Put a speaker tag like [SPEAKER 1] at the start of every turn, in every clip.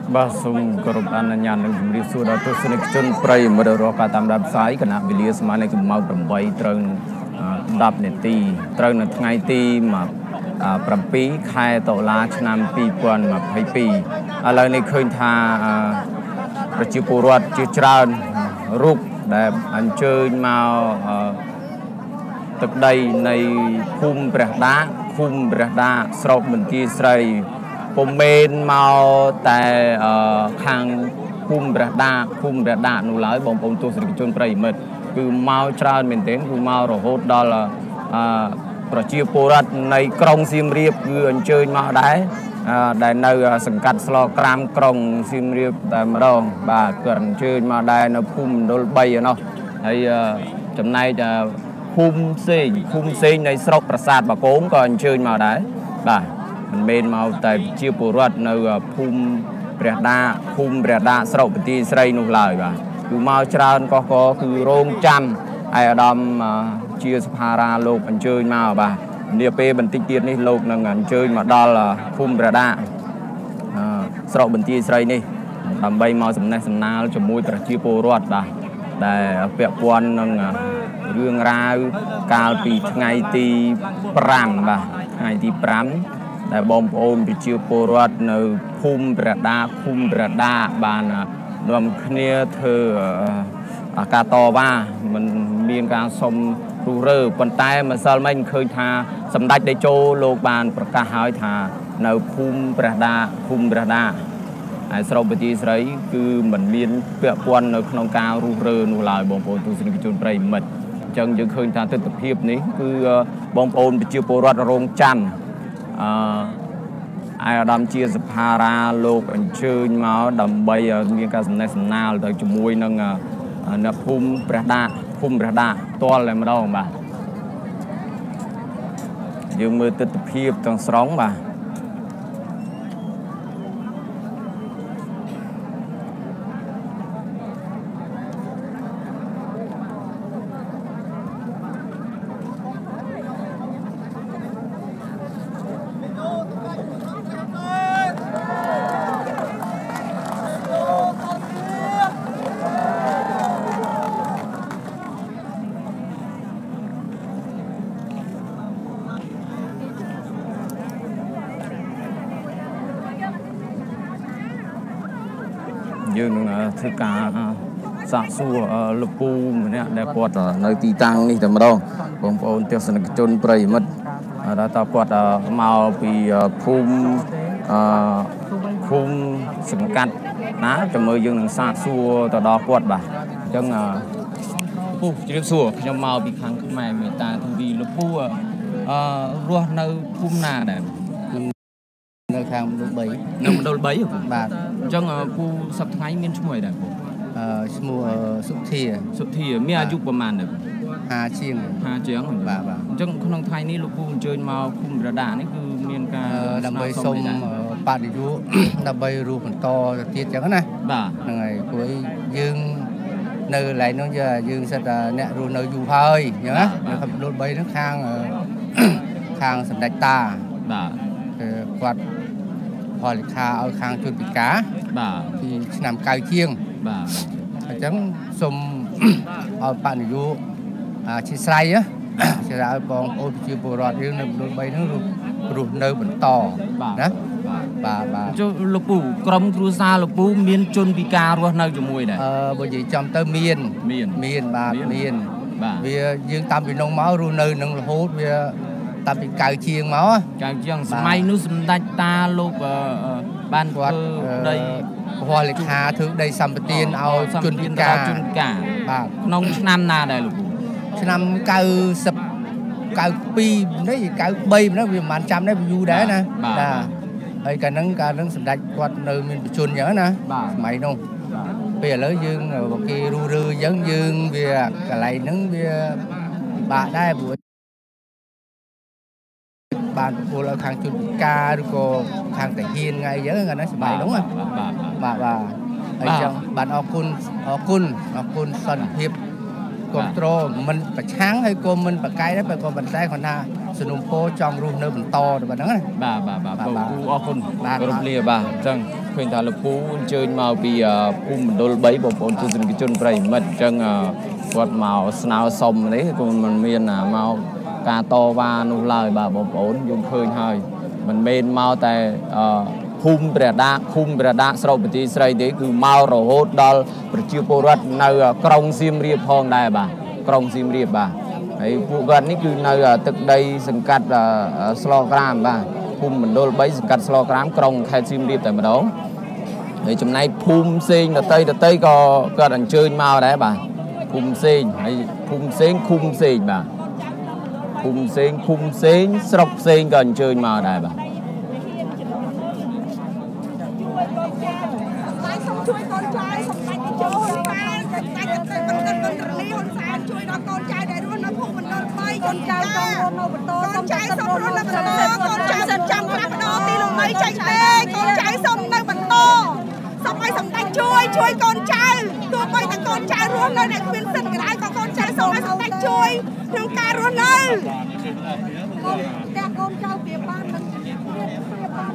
[SPEAKER 1] Bà xung cơ rụp anh nhàn nâng dùm đi xua đó tôi xin chân prey mà đồ cả tam đạp sái cả nạp vì mà này cũng mau tầm bay trơn đạp nè ti trơn là ngày ti mà bầm pí khai tổ lá cho nam pi quan mà phải pi lời này khơi tha và chiều bồ ruột chiều trơn rụp để anh chơi mau từ đây này khung bẹt đá sọc mình kia sấyผมเมนมาแต่ทางคุมประดาหนูหลายบอมผมตัวสิริชนประยิมคือมาชาเมนเทนคือมาโรโฮดดอลประชีพรัฐในกรงซิมเรียบคืออันเชิญมาได้ได้ในสังกัดสโลกรามกรงซิมเรียบแต่มาลองบ่าเกิดเชิญมาได้ในคุมโดลใบเนาะในจำนายจะคุมเซในสโลกประสาทบะโก้งก็อันเชิญมาได้บ่ามันเมนมาแต่เชี่ยวปวดในภูมิประดาสระปฏิสไรนุลายว่าคือมาชาญก็คือโรงจำไอ้ดำเชี่ยวสภาราโลกอันเชิญมาบ่าเนี่ยเป้บันติเกียรนี่โลกนั่งอันเชิญมาดอลภูมิประดาสระปฏิสไรนี่ทำใบมาสำนักสำนาจมูกแต่เชี่ยวปวดบ่าแต่เปียกวันนั่งเรื่องราวการปีไงตีปรำบ่าไงตีปรำแต่บอมโอมไปชิวโปรดในคุมประดาบานรวมเนียเธอกาตอว่ามันมีการสมรูเรือปนใต้มาซาลมันเคยทาสำได้ได้โจโลบานประกาศหายทาในคุมประดาไอ้สระปฏิสไรคือมันมีเปรียบวันในขนมการูเรือนูลายบอมโอนตุสิกิจนปริมัดจังยังเคยทาตึกเพียบนี้คือบอมโอนไปชิวโปรดโรงจำไอ้ดำเชียร์สภาราโลกอันเชิญมาดำใบมีการสำนักสำนาแต่จมูกนั่งนับภูมิประดาตัวอะไรมาดองบ่ายืมมือติดเพียบตั้งสองบ่ายืนที่การสะสวลูกปูเนี่ยได้ปวดในตีตังนี่แต่มาดองบางคนเที่ยวสนักจนปริมัดแล้วตาปวดมาปีภูมิสังกัดนะจะมือยืนสะสวต่อดอกปวดบ่าจังผู้จะเรียกสวจะมาปีครั้งขึ้นมาเมตาทวีลูกปูรัวในภูมินาเนี่ยในทางโดนใบนำโดนใบเหรอบาทจังผู้สับไงมีนช่วยได้ผมช่วยสุดที่มีอายุประมาณหนึ่ง5 เชียงบาทจังคนไทยนี่ลูกผู้เจอมาคุมระดานี่คือมีนการดำใบส้มปาดิยุดำใบรูปโตติดจังนะบาทยังไงคุยยืงในไหลน้องจะยืงสัตว์เนี่ยรูในอยู่เพยอย่างนั้นนะครับโดนใบทั้งข้างสำนักตาบาทกวาดพอลิคาเอาคางจุดปีกาที่นำไก่เที่ยงจังสมเอาปานิยุชิไซอะชิไซปองโอปิจิโบรอดเรื่องนึงโดนใบนึงรูเนื้อเหมือนต่อนะจุลูกปูกรมครูซาลูกปูเมียนจนปีการัวเนื้อจมูกเนี่ยบริจอมเตอร์เมียนเวียยืงตามปีนงเมารูเนื้อหนึ่งโหดเวียตามเป็นไก่เชียงมั้งไก่เชียงสมัยนู้นสมัยตาลูกบ้านกวาดได้พอเลยคาถึงได้สัมปตินเอาจุนกาน้องน้ำนาได้ลูกน้ำไก่ปีได้ไก่ใบนั่นวิมานจำได้อยู่ได้นะไอ้การนั่งสมัยกวาดในมินจุนอย่างนั้นนะสมัยนู้นเปลี่ยนแล้วยืงบอกกีรูเรือยังยืงเบียอะไรนั่งเบียบะได้บุบ้านพวกเราทางจุดกาหรือก็ทางแต่หินไงเยอะกันนะสบายđúng không bàไอ้จังบ้านออกคุณสันทิพย์กบโตรมันประช้างให้กลมมันประไกลได้ไปกลมบันไดคนน่ะสนุมโปจองรูเนื้อมันโตแบบนั้นไงบ่าปูออกคุณรบเรียบ่าจังเคឃើញថាលោកពូអញ្ជើញមកពីភូមិមណ្ឌល3បងប្អូនទស្សនិកជនប្រិយមិត្តអញ្ចឹងគាត់មកស្នើសុំនេះគឺមិនមានមកការតវ៉ានោះឡើយបាទបងប្អូនយើងឃើញហើយមិនមែនមកតែភូមិព្រះដាឃុំព្រះដាស្រុកបន្ទាយស្រីទេគឺមករហូតដល់ប្រជាពលរដ្ឋនៅក្រុងសៀមរាបផងដែរបាទក្រុងសៀមរាបបាទហើយពួកគាត់នេះគឺនៅទឹកដីសង្កាត់ស្លក្រាមបាទភូមិមណ្ឌល3សង្កាត់ស្លក្រាមក្រុងខេត្តសៀមរាបតែម្ដងហើយចំណែកភូមិផ្សេងដតីក៏គាត់អញ្ជើញមកដែរបាទភូមិផ្សេងហើយភូមិផ្សេងឃុំផ្សេងបាទភូមិផ្សេងឃុំផ្សេងស្រុកផ្សេងក៏អញ្ជើញមកដែរបាទ
[SPEAKER 2] ជួយកូនចៅសម្ដេចតេជោហ៊ុនសែនសម្ដេចតេជោបណ្ឌិតមន្ត្រីហ៊ុនសែនជួយដល់កូនចៅដែលរស់នៅភូមិមណ្ឌល3កូនចៅចង់រស់នៅបន្តកូនចៅសូមរស់នៅបន្តកូនចៅសិនចាំផ្លាស់ប្ដូរទីលំនៅចេញទេកូនចៅសូមនៅបន្តសូមឲ្យសម្ដេចជួយកូនចៅទោះបីតែកូនចៅរស់នៅអ្នកគ្មានសិទ្ធិក៏ដោយក៏កូនចៅសូមឲ្យសម្ដេចជួយក្នុងការរស់នៅតែកូនចៅព្រាបបាននឹងព្រាបបាន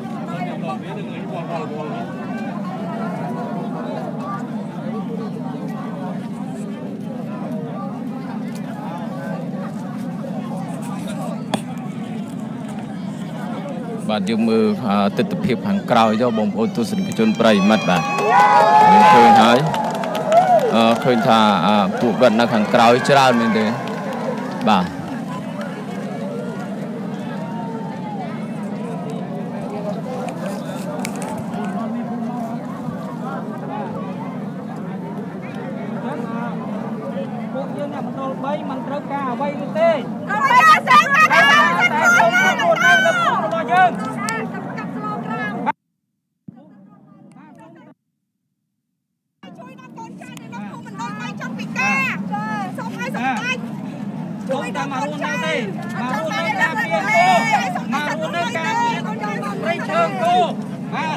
[SPEAKER 1] បាទយើងមើលទស្សនវិជ្ជាខាងក្រោយទៅបងប្អូនទស្សនិកជនប្រិយមិត្តបាទយើងឃើញហើយឃើញថាពួកគាត់នៅខាងក្រោយច្រើនមែនទេបាទ
[SPEAKER 3] ពួកយើងអ្នកមណ្ឌល3មិនត្រូវការអ្វីនោះទេជួយតែមករួមនៅទេមករួមនៅការពារគោមករួមនៅការពារព្រៃឈើគោបាទ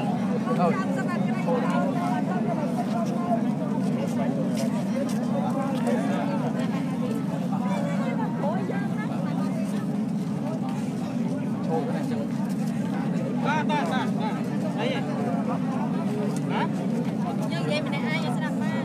[SPEAKER 3] អីណាយើងនិយាយម្នាក់ឯងឲ្យស្ដាប់បាន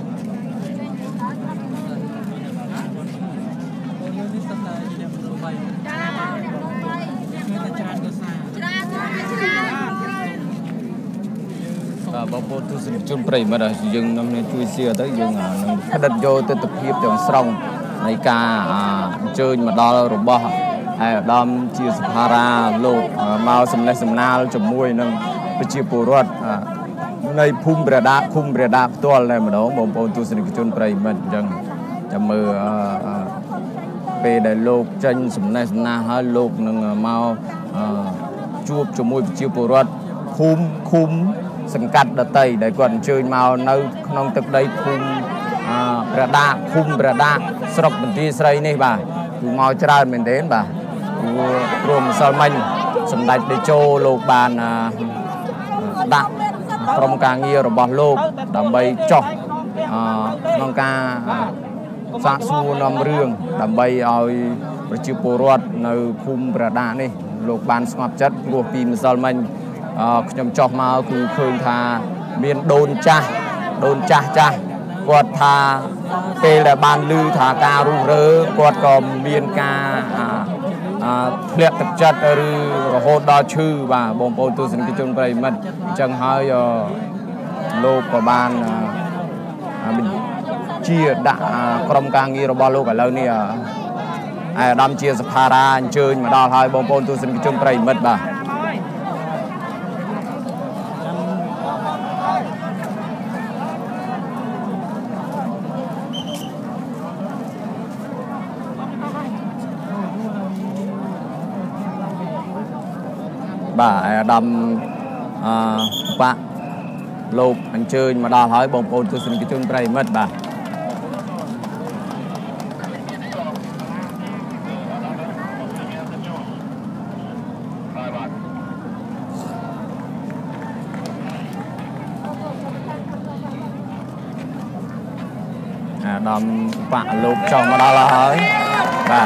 [SPEAKER 1] បងប្អូនទស្សនិកជនប្រិយមិត្តយើងនឹងជួយ share ទៅយើងនឹងផ្ដិតយកទស្សនវិជ្ជាទាំងស្រុងនៃការអញ្ជើញមកដល់របស់អាដាមជាសភារាលោកមកសំណេះសំណាលជាមួយនឹងប្រជាពលរដ្ឋនៃភូមិព្រះដាឃុំព្រះដាផ្ទាល់តែម្ដងបងប្អូនទស្សនិកជនប្រិយមិត្តអញ្ចឹងចាំមើលពេលដែលលោកចេញសំណេះសំណាលហើយលោកនឹងមកជួបជាមួយប្រជាពលរដ្ឋភូមិឃុំសង្កាត់ដតីដែលគាត់អញ្ជើញមកនៅក្នុងទឹកដីភូមិព្រះដាឃុំព្រះដាស្រុកបន្ទាយស្រីនេះបាទគឺមកច្រើនមែនទេបាទព្រោះម្សិលមិញសម្ដេចតេជោលោកបានដាក់ក្រុមការងាររបស់លោកដើម្បីចោះក្នុងការសាកសួរនាំរឿងដើម្បីឲ្យប្រជាពលរដ្ឋនៅភូមិព្រះដានេះលោកបានស្ងប់ចិត្តព្រោះពីម្សិលមិញខ្ញុំចោះមកគឺឃើញថាមានដូនចាស់គាត់ថាពេលដែលបានឮថាការរុះរើគាត់ក៏មានការធ្លាក់ទឹកចិត្តឬរហូតដល់ឈឺបាទបងប្អូនទស្សនិកជនប្រិយមិត្តអញ្ចឹងហើយលោកក៏បានជាដាក់ក្រុមការងាររបស់លោកឥឡូវនេះអាដាមជាសភារាអញ្ជើញមកដល់ហើយបងប្អូនទស្សនិកជនប្រិយមិត្តបាទបាទអាដាមបាក់លោកអញ្ជើញមកដល់ហើយបងប្អូនទស្សនិកជនប្រិយមិត្តបាទអាដាមបាក់លោកចង់មកដល់ហើយបាទ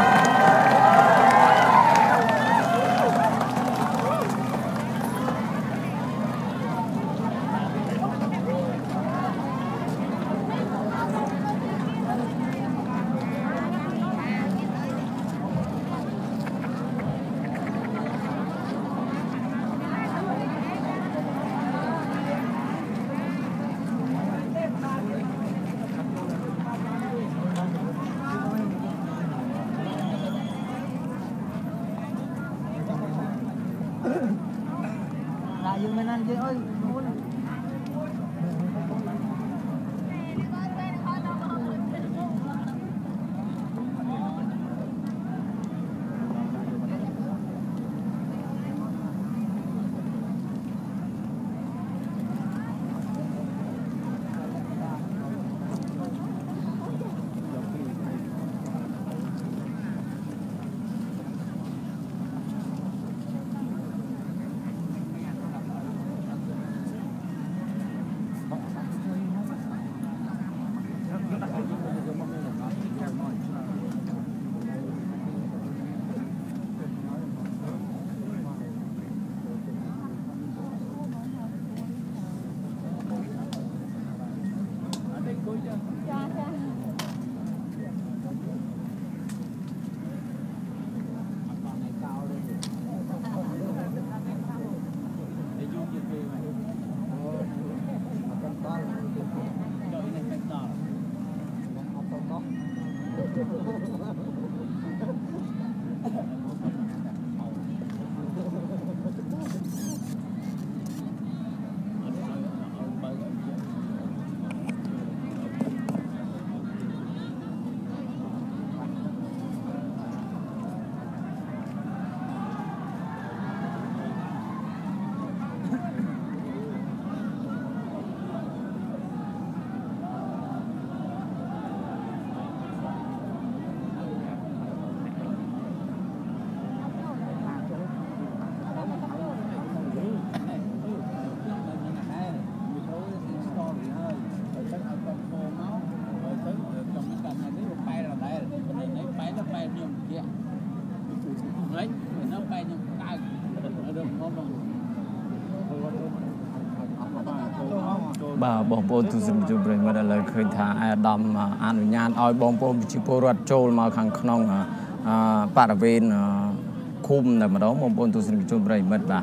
[SPEAKER 1] bà bông bồn tu sinh chụp rồi mà đã lời khơi thả đầm ăn nhàn oi bông bồn chỉ bồ rát trôi mà khang khong bà viên khum là mà đó bông bồn tu sinh chụp rồi mất bà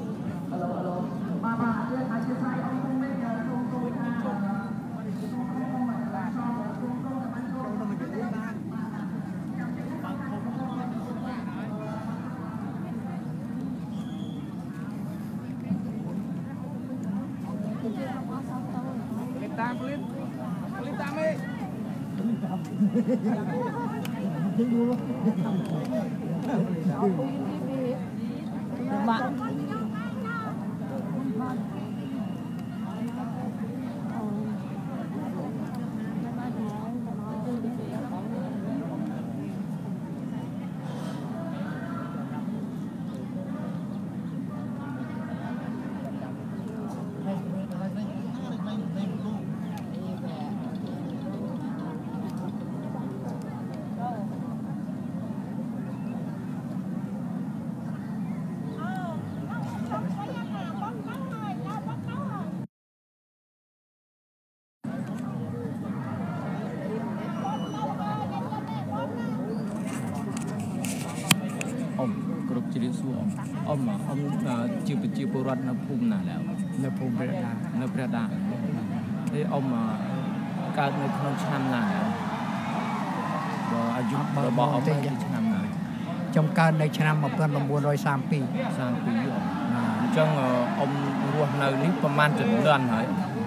[SPEAKER 1] chiều bồ rát nó phum nàoแล้วnó phumประดาthế ông mà cao nó không chăm nàoบ่อายุบ่ôngไม่ชำนาญจงการในชนะมาเพื่อนประมวล103 ปีจังông รวมនៅនេះប្រហែលចំនួនហើយ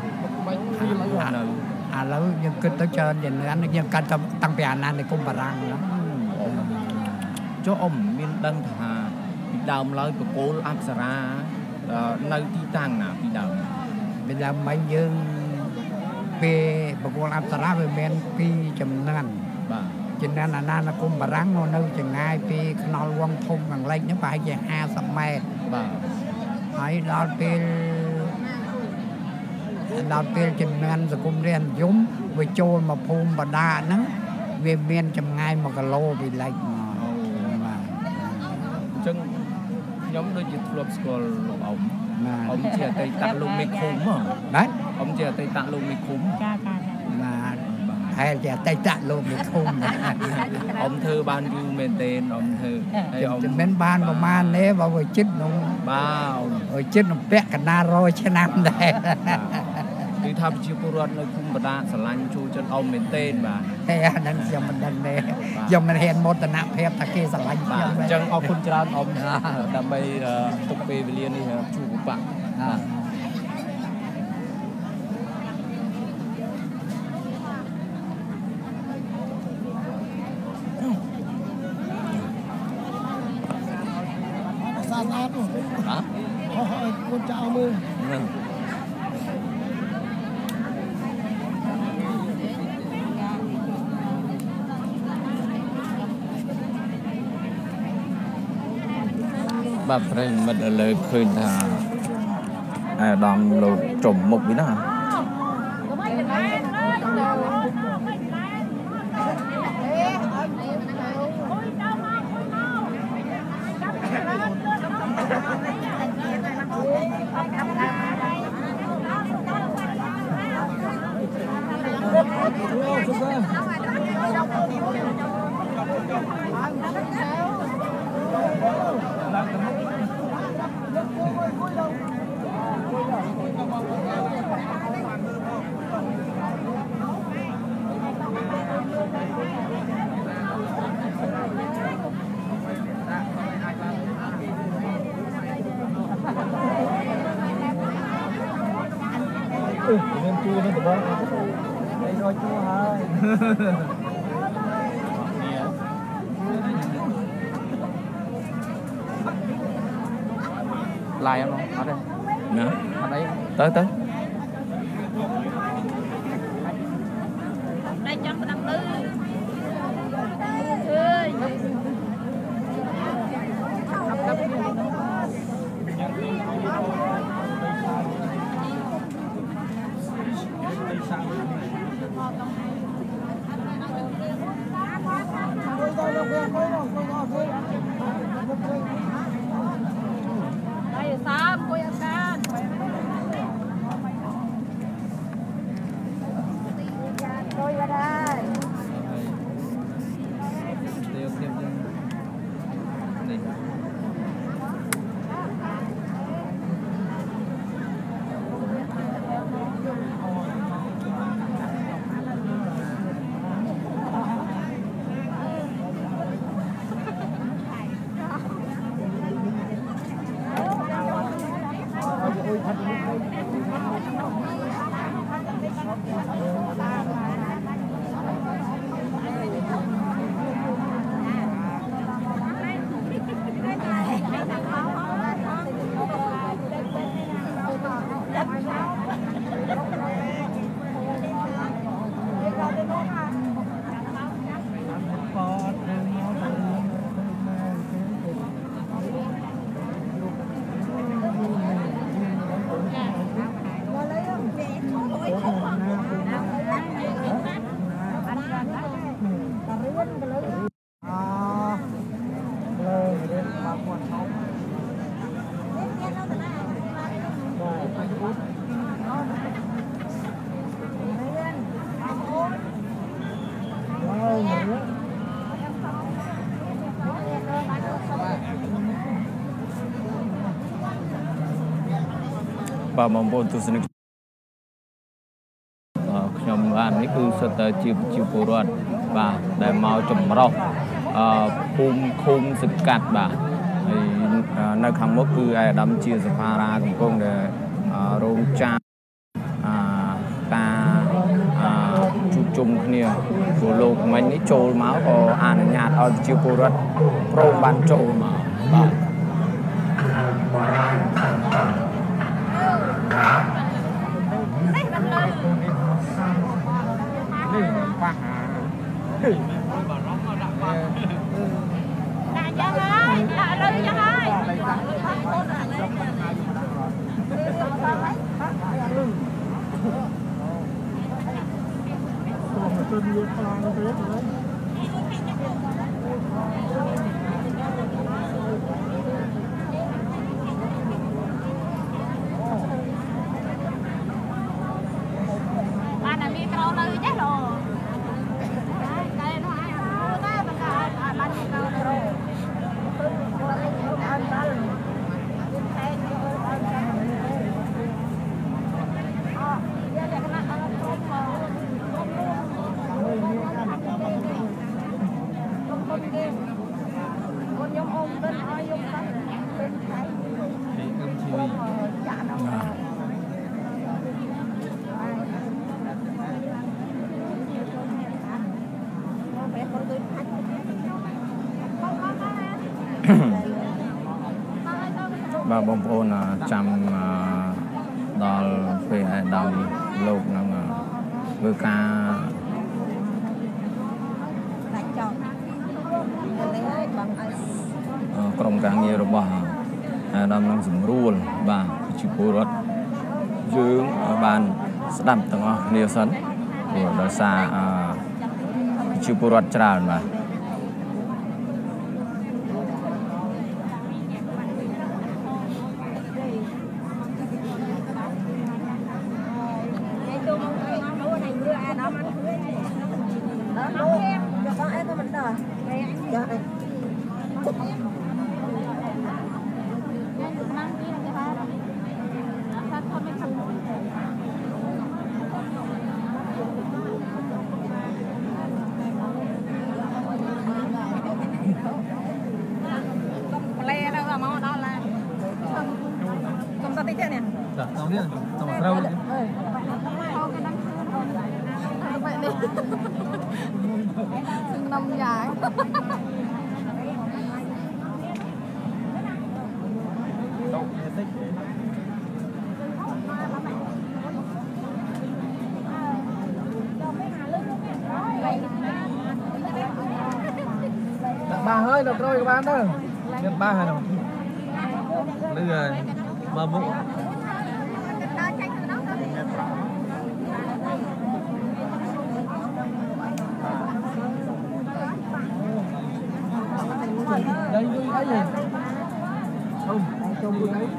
[SPEAKER 1] ឥឡូវយើងគិតទៅច្រើនយ៉ាងណាយើងកាត់តាំងពីអាណានិគមបារាំងណាចុះអ៊ំមានដឹងថាពីដើមឡើយបកគោលអប្សរានៅទីតាំងណាពីដើមមិញយើងពេលបកគោលអប្សរាវាមានពីចំនួនបាទចំនួនអាណានិគមបារាំងមកនៅចង្ងាយពីខ្នល់វងធំខាងលិចហ្នឹងប្រហែលជា50 ម៉ែត្របាទហើយដល់ពេលចំនួនសង្គមរាជនិយមវាចូលមកភូមិបដាហ្នឹងវាមានចម្ងាយ1 គីឡូពីលិចមកបាទអញ្ចឹងខ្ញុំដូចជាធ្លាប់ស្គាល់លោកអ៊ំជាអតីតលោកមេឃុំបាទអ៊ំជាអតីតលោកមេឃុំចាបាទហើយជាអតីតលោកមេឃុំអ៊ំធ្វើបានយូរមែនទេអ៊ំធ្វើហើយអ៊ំមិនបានប្រហែលទេបើវាចិត្តនោះបាទចិត្តនឹងពាក់កណ្ដាល100 ឆ្នាំដែរគឺថាប្រជាពលរដ្ឋនៅភូមិបដាស្រឡាញ់ចូលចិត្តអ៊ំមែនទេបាទតែអាហ្នឹងខ្ញុំមិនដឹងទេខ្ញុំមិនហ៊ានមោទនភាពថាគេស្រឡាញ់ខ្ញុំអញ្ចឹងអរគុណច្រើនអ៊ំដើម្បីទុកពេលវេលានេះជួបពិបាក hả
[SPEAKER 4] con chào mừng
[SPEAKER 1] bà phải mình lời khuyên thà đòn lột trộm một bí đó
[SPEAKER 4] nên chua nó được đây rồi chua hơi
[SPEAKER 3] lại em không ở đây
[SPEAKER 1] nè
[SPEAKER 3] ở đây
[SPEAKER 1] tới tới
[SPEAKER 2] đây cho nó đập ơi đây sao cô ăn can tôi vào đây
[SPEAKER 3] tiêu tiêu này
[SPEAKER 1] bà mong muốn tu sinh nhom ban ní cứ sơ tơ chiêu bồ rọt bà để mau chấm rau khum sực cát bà nơi khang mốc cứ ai đâm chia sập ra cùng công để rong cha ta chụp chung kia của lục mình ní trôi máu có ăn nhạt ở chiêu bồ rọt rong ban trôi mà bà bông ôn chăm đo về đồng lục năng vừa caក្រុមការងាររបស់អាដាមនឹងសម្រួលបាទជាពលរដ្ឋយើងបានស្ដាប់ទាំងអស់គ្នាសិនព្រោះដោយសារជាពលរដ្ឋច្រើនបាទ
[SPEAKER 2] Năm dài
[SPEAKER 4] ba hơi được rồi các bạn đó nhận ba hay đâu bây giờ mà vụ đây vui cái gì không trông vui đấy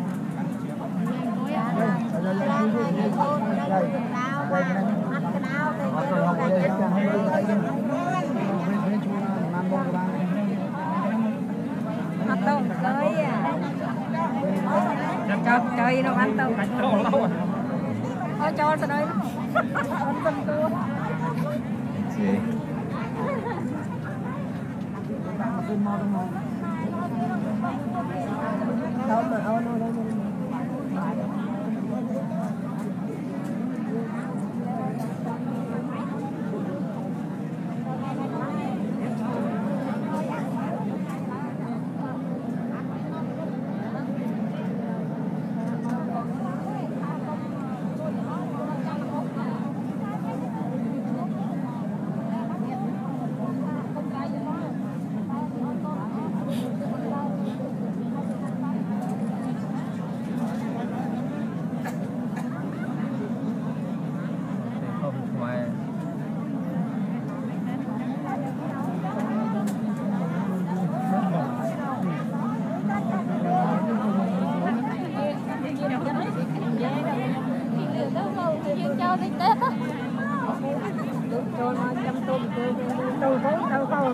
[SPEAKER 2] ăn tôm tới chơi đâu ăn tôm ôi cho sao đây ăn tôm cua cho tí tết á cho nó chăm tôm đâu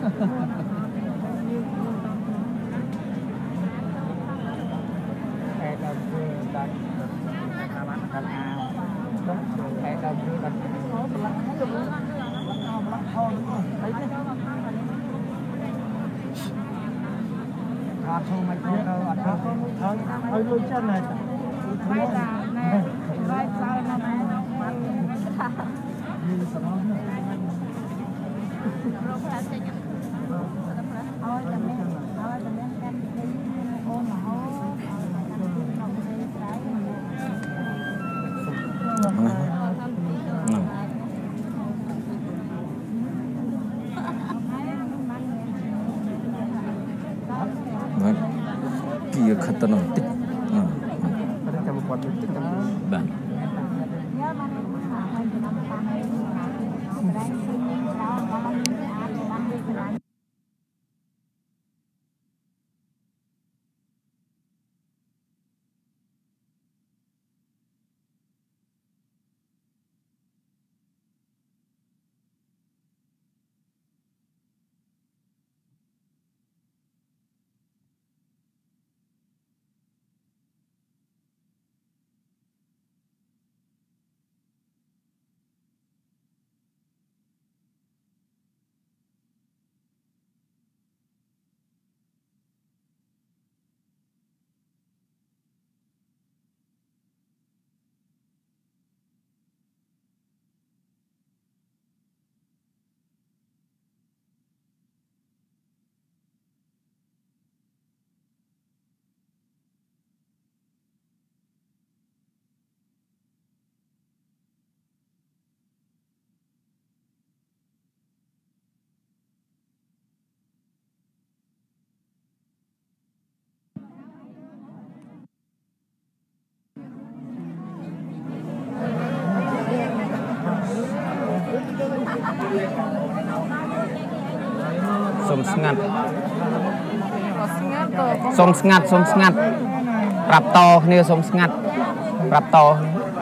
[SPEAKER 4] Ôi đôi chân này.
[SPEAKER 1] Kia khát nó tích. Bạn. Xôm ngặt. Xôm ngặt. Rạp to kia xôm ngặt. Rạp to.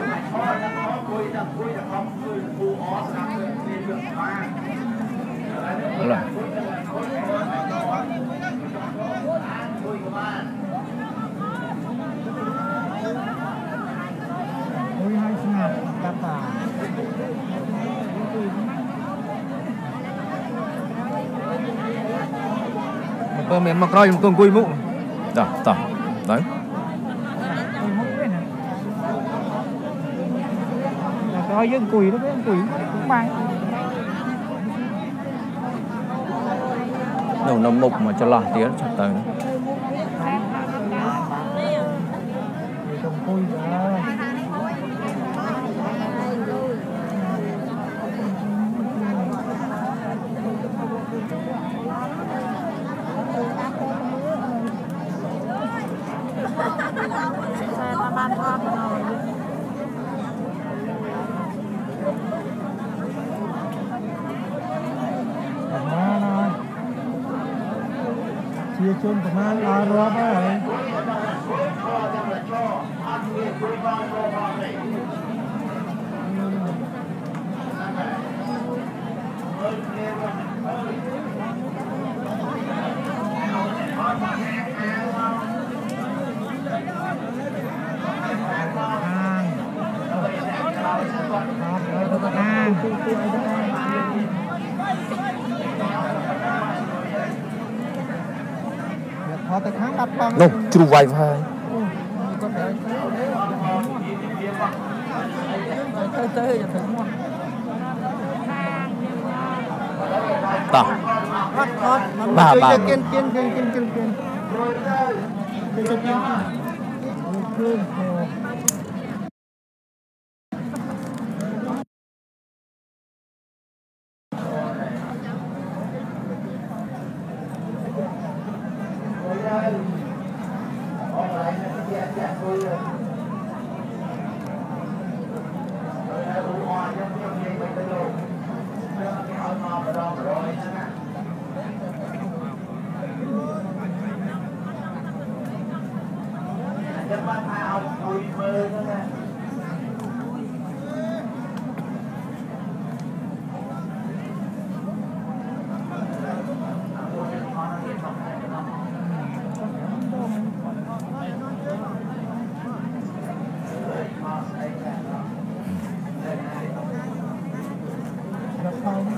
[SPEAKER 1] Rồi.
[SPEAKER 4] Mình mặc rồi con cùi mũ.
[SPEAKER 1] Rồi, tỏ. Đấy.
[SPEAKER 4] Rồi dương cùi nó cùi cũng mang.
[SPEAKER 1] Nó mục mà cho lọt tiếng cho tới.
[SPEAKER 4] Chia chôn của man là rồi đấy.
[SPEAKER 1] Đâu, true wifi. Tỏ. Bà.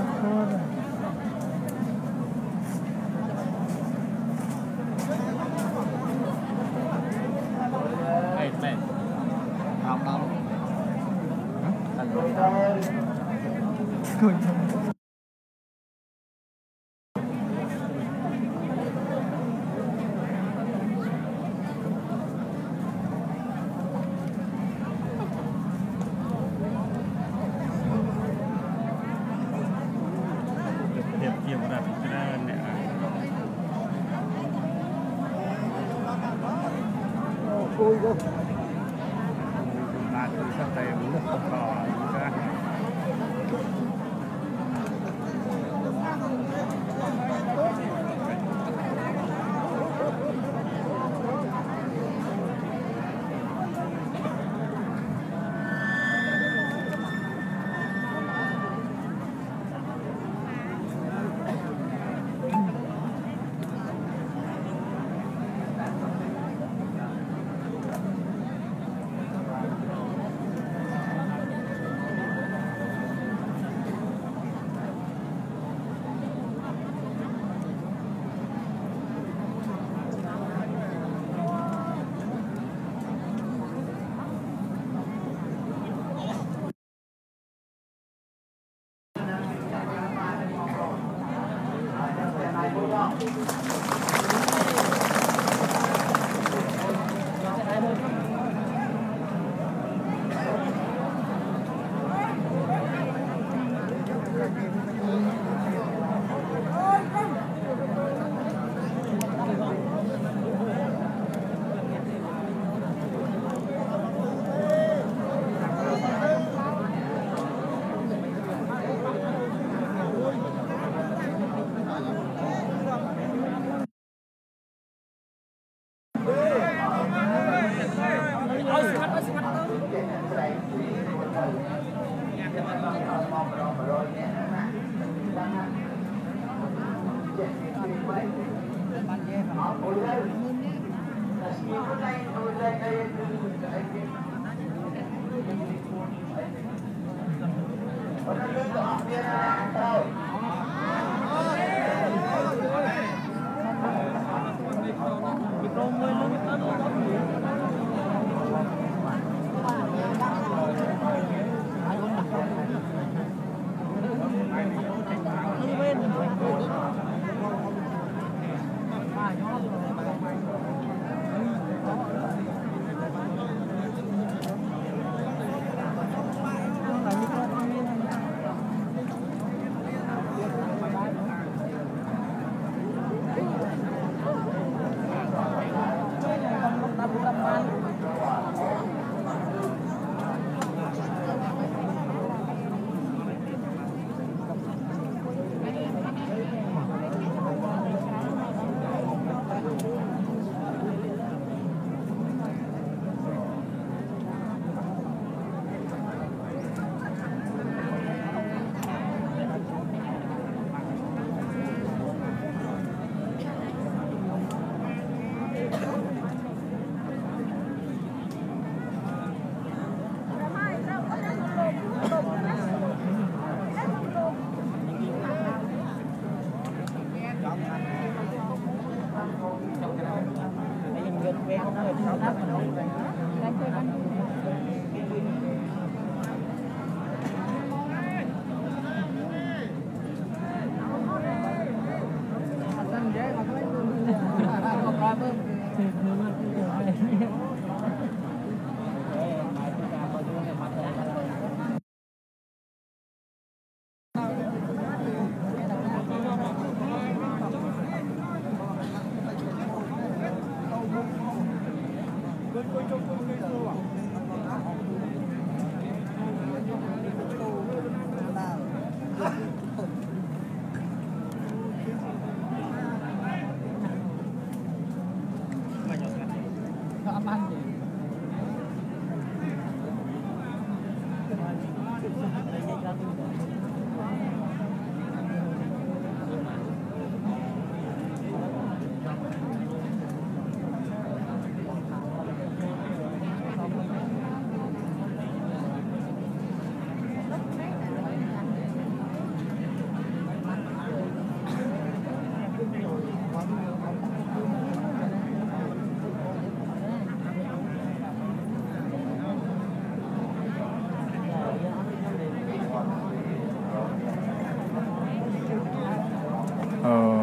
[SPEAKER 3] Hãy subscribe cho kênh Ghiền Mì Gõ để không bỏ lỡ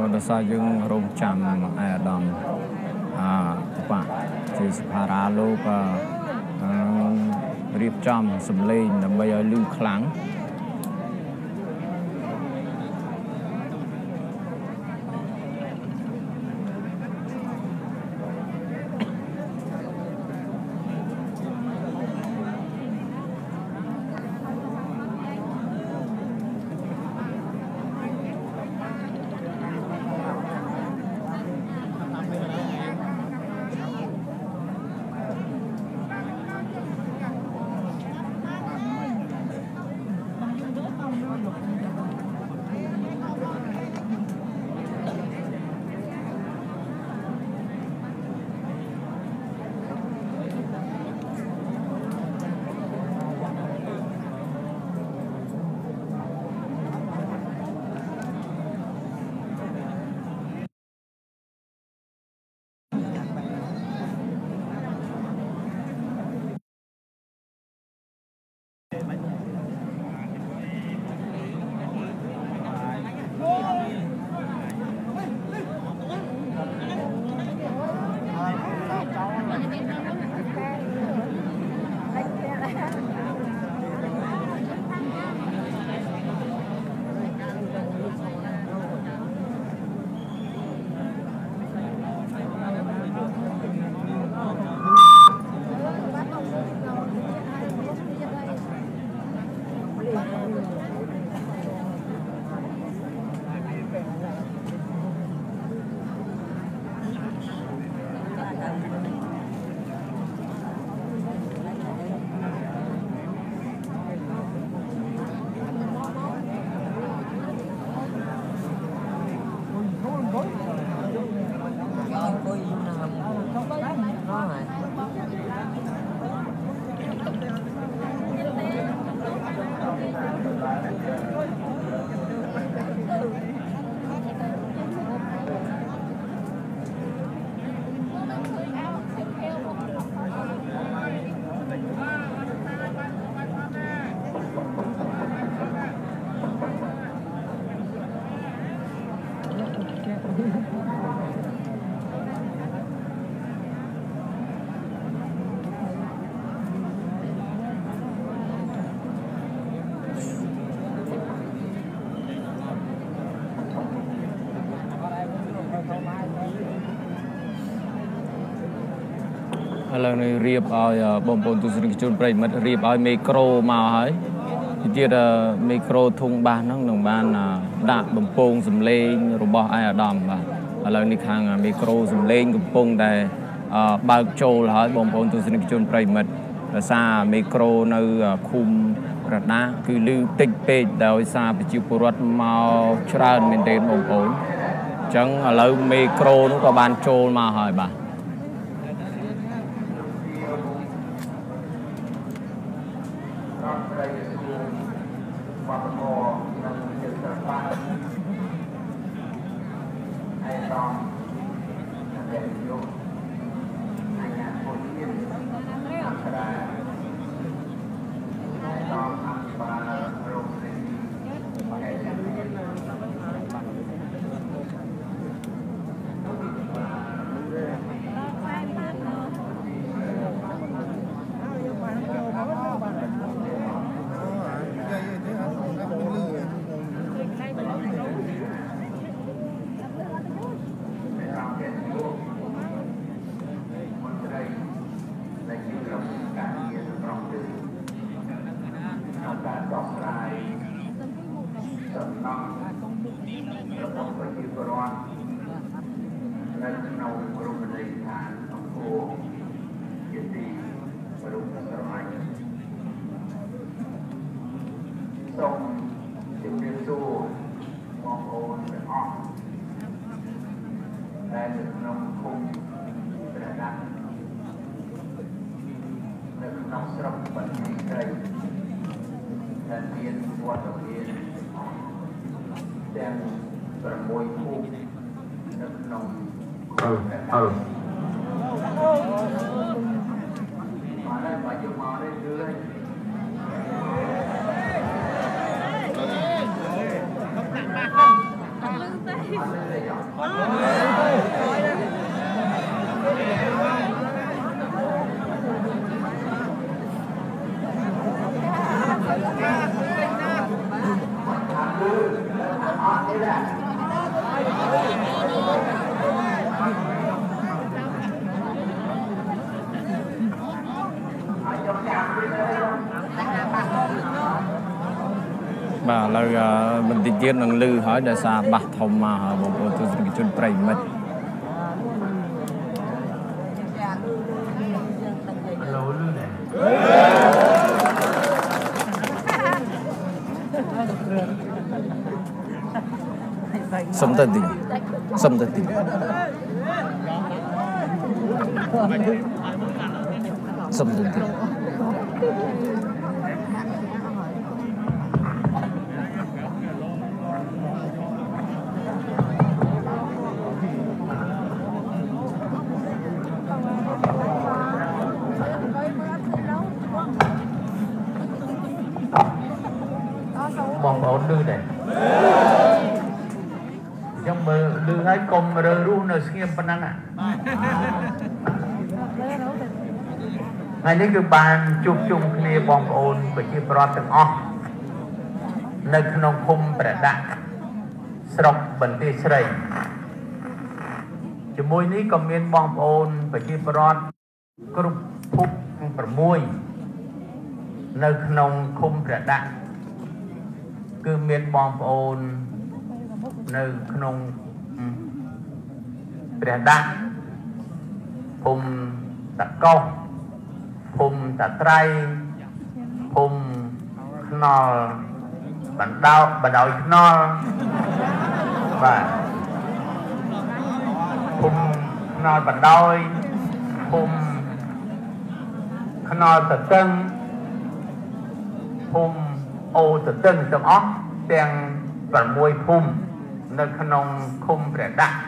[SPEAKER 1] ដោយសារយើងរងចាំអាដាមបាទជាសភារាលោករៀបចំសម្លេងដើម្បីឲ្យលឺខ្លាំងឥឡូវនេះរៀបឲ្យបងប្អូនទស្សនិកជនប្រិយមិត្តរៀបឲ្យមីក្រូមកហើយទៀតមីក្រូធុងបាសហ្នឹងនឹងបានដាក់បំពងសំឡេងរបស់អាដាមបាទឥឡូវនេះខាងមីក្រូសំឡេងកំពុងតែបើកចូលហើយបងប្អូនទស្សនិកជនប្រិយមិត្តដោយសារមីក្រូនៅឃុំរដាគឺឮតិចពេកដោយសារប្រជាពលរដ្ឋមកច្រើនមែនទែនបងប្អូនអញ្ចឹងឥឡូវមីក្រូនោះក៏បានចូលមកហើយបាទ bà là mình tự nhiên năng lư hỏi để xa bạc thông mà bọn tôi tôi cái chân prey mất sống thật tình sống thật tình sống thật tình
[SPEAKER 5] bong ổn đưa này trong mơ đưa hai con mà rơi ru nó xem phần năng à ngàyนี้คือបានជួបជុំគ្នាបងប្អូនប្រជាពលរដ្ឋទាំងអស់នៅក្នុងភូមិប្រដាក់ស្រុកបន្ទាយស្រីជាមួយនេះក៏មានបងប្អូនប្រជាពលរដ្ឋគ្រប់ភូមិ6នៅក្នុងឃុំប្រដាក់គឺមានបងប្អូននៅក្នុងព្រះដាក់ភូមិតកោសភូមិតត្រៃភូមិខ្នល់បណ្ដោយខ្នល់បាទភូមិខ្នល់បណ្ដោយភូមិខ្នល់តតឹងភូមិអូតតឹងទាំងអស់ទាំង6ភូមិនៅក្នុងឃុំព្រះដាក់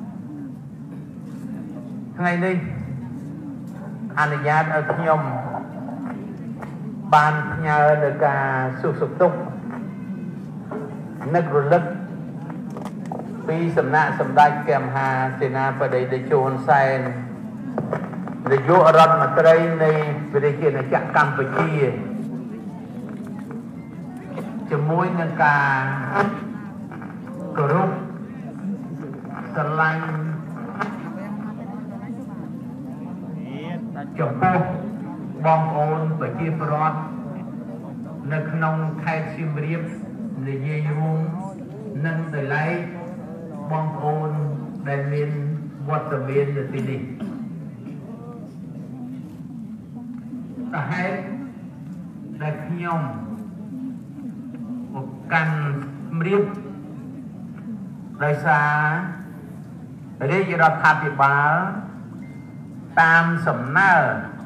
[SPEAKER 5] ថ្ងៃនេះអនុញ្ញាតឲ្យខ្ញុំបានផ្ញើនៅការសួរសុខទុក្ខនឹករលឹកពីសំណាក់សម្ដេចព្រះមហាសេនាបតីតេជោហ៊ុនសែននាយករដ្ឋមន្ត្រីនៃប្រជាណាចក្រកម្ពុជាជាមួយនឹងការគោរពស្រឡាញ់ចំពោះបងប្អូនប្រជាពលរដ្ឋនៅក្នុងខេត្តសៀមរាបនិយាយរួមនិងដោយឡែកបងប្អូនដែលមានវត្តមាននៅទីនេះតែហេតុដែលខ្ញុំកាន់ម្រាបដោយសាររាជរដ្ឋាភិបាលតាមសំណើ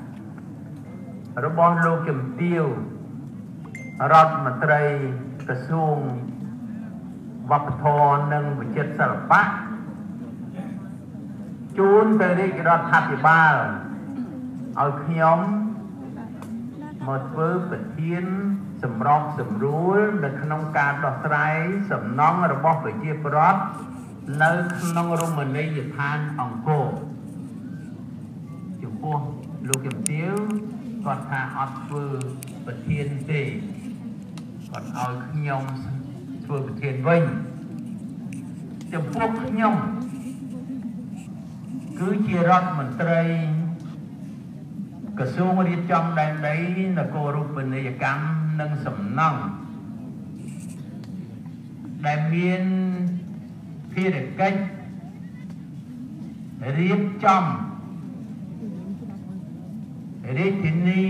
[SPEAKER 5] របស់លោកជំទាវរដ្ឋមន្ត្រីក្រសួងវប្បធម៌និងវិចិត្រសិល្បៈជូនទៅរាជរដ្ឋាភិបាលឲ្យខ្ញុំមកធ្វើប្រធានសម្របសម្រួលនៅក្នុងការដោះស្រាយសំណង់របស់ប្រជាពលរដ្ឋនៅក្នុងរមណីយដ្ឋានអង្គរចំពោះលោកជំទាវគាត់ថាអត់ធ្វើប្រធានទេគាត់ឲ្យខ្ញុំធ្វើប្រធានវិញចំពោះខ្ញុំគឺជារដ្ឋមន្ត្រីក្រសួងរៀបចំដែនដីនគររូបនីយកម្មនិងសំណង់ដែលមានភារកិច្ចរៀបចំរាជធានី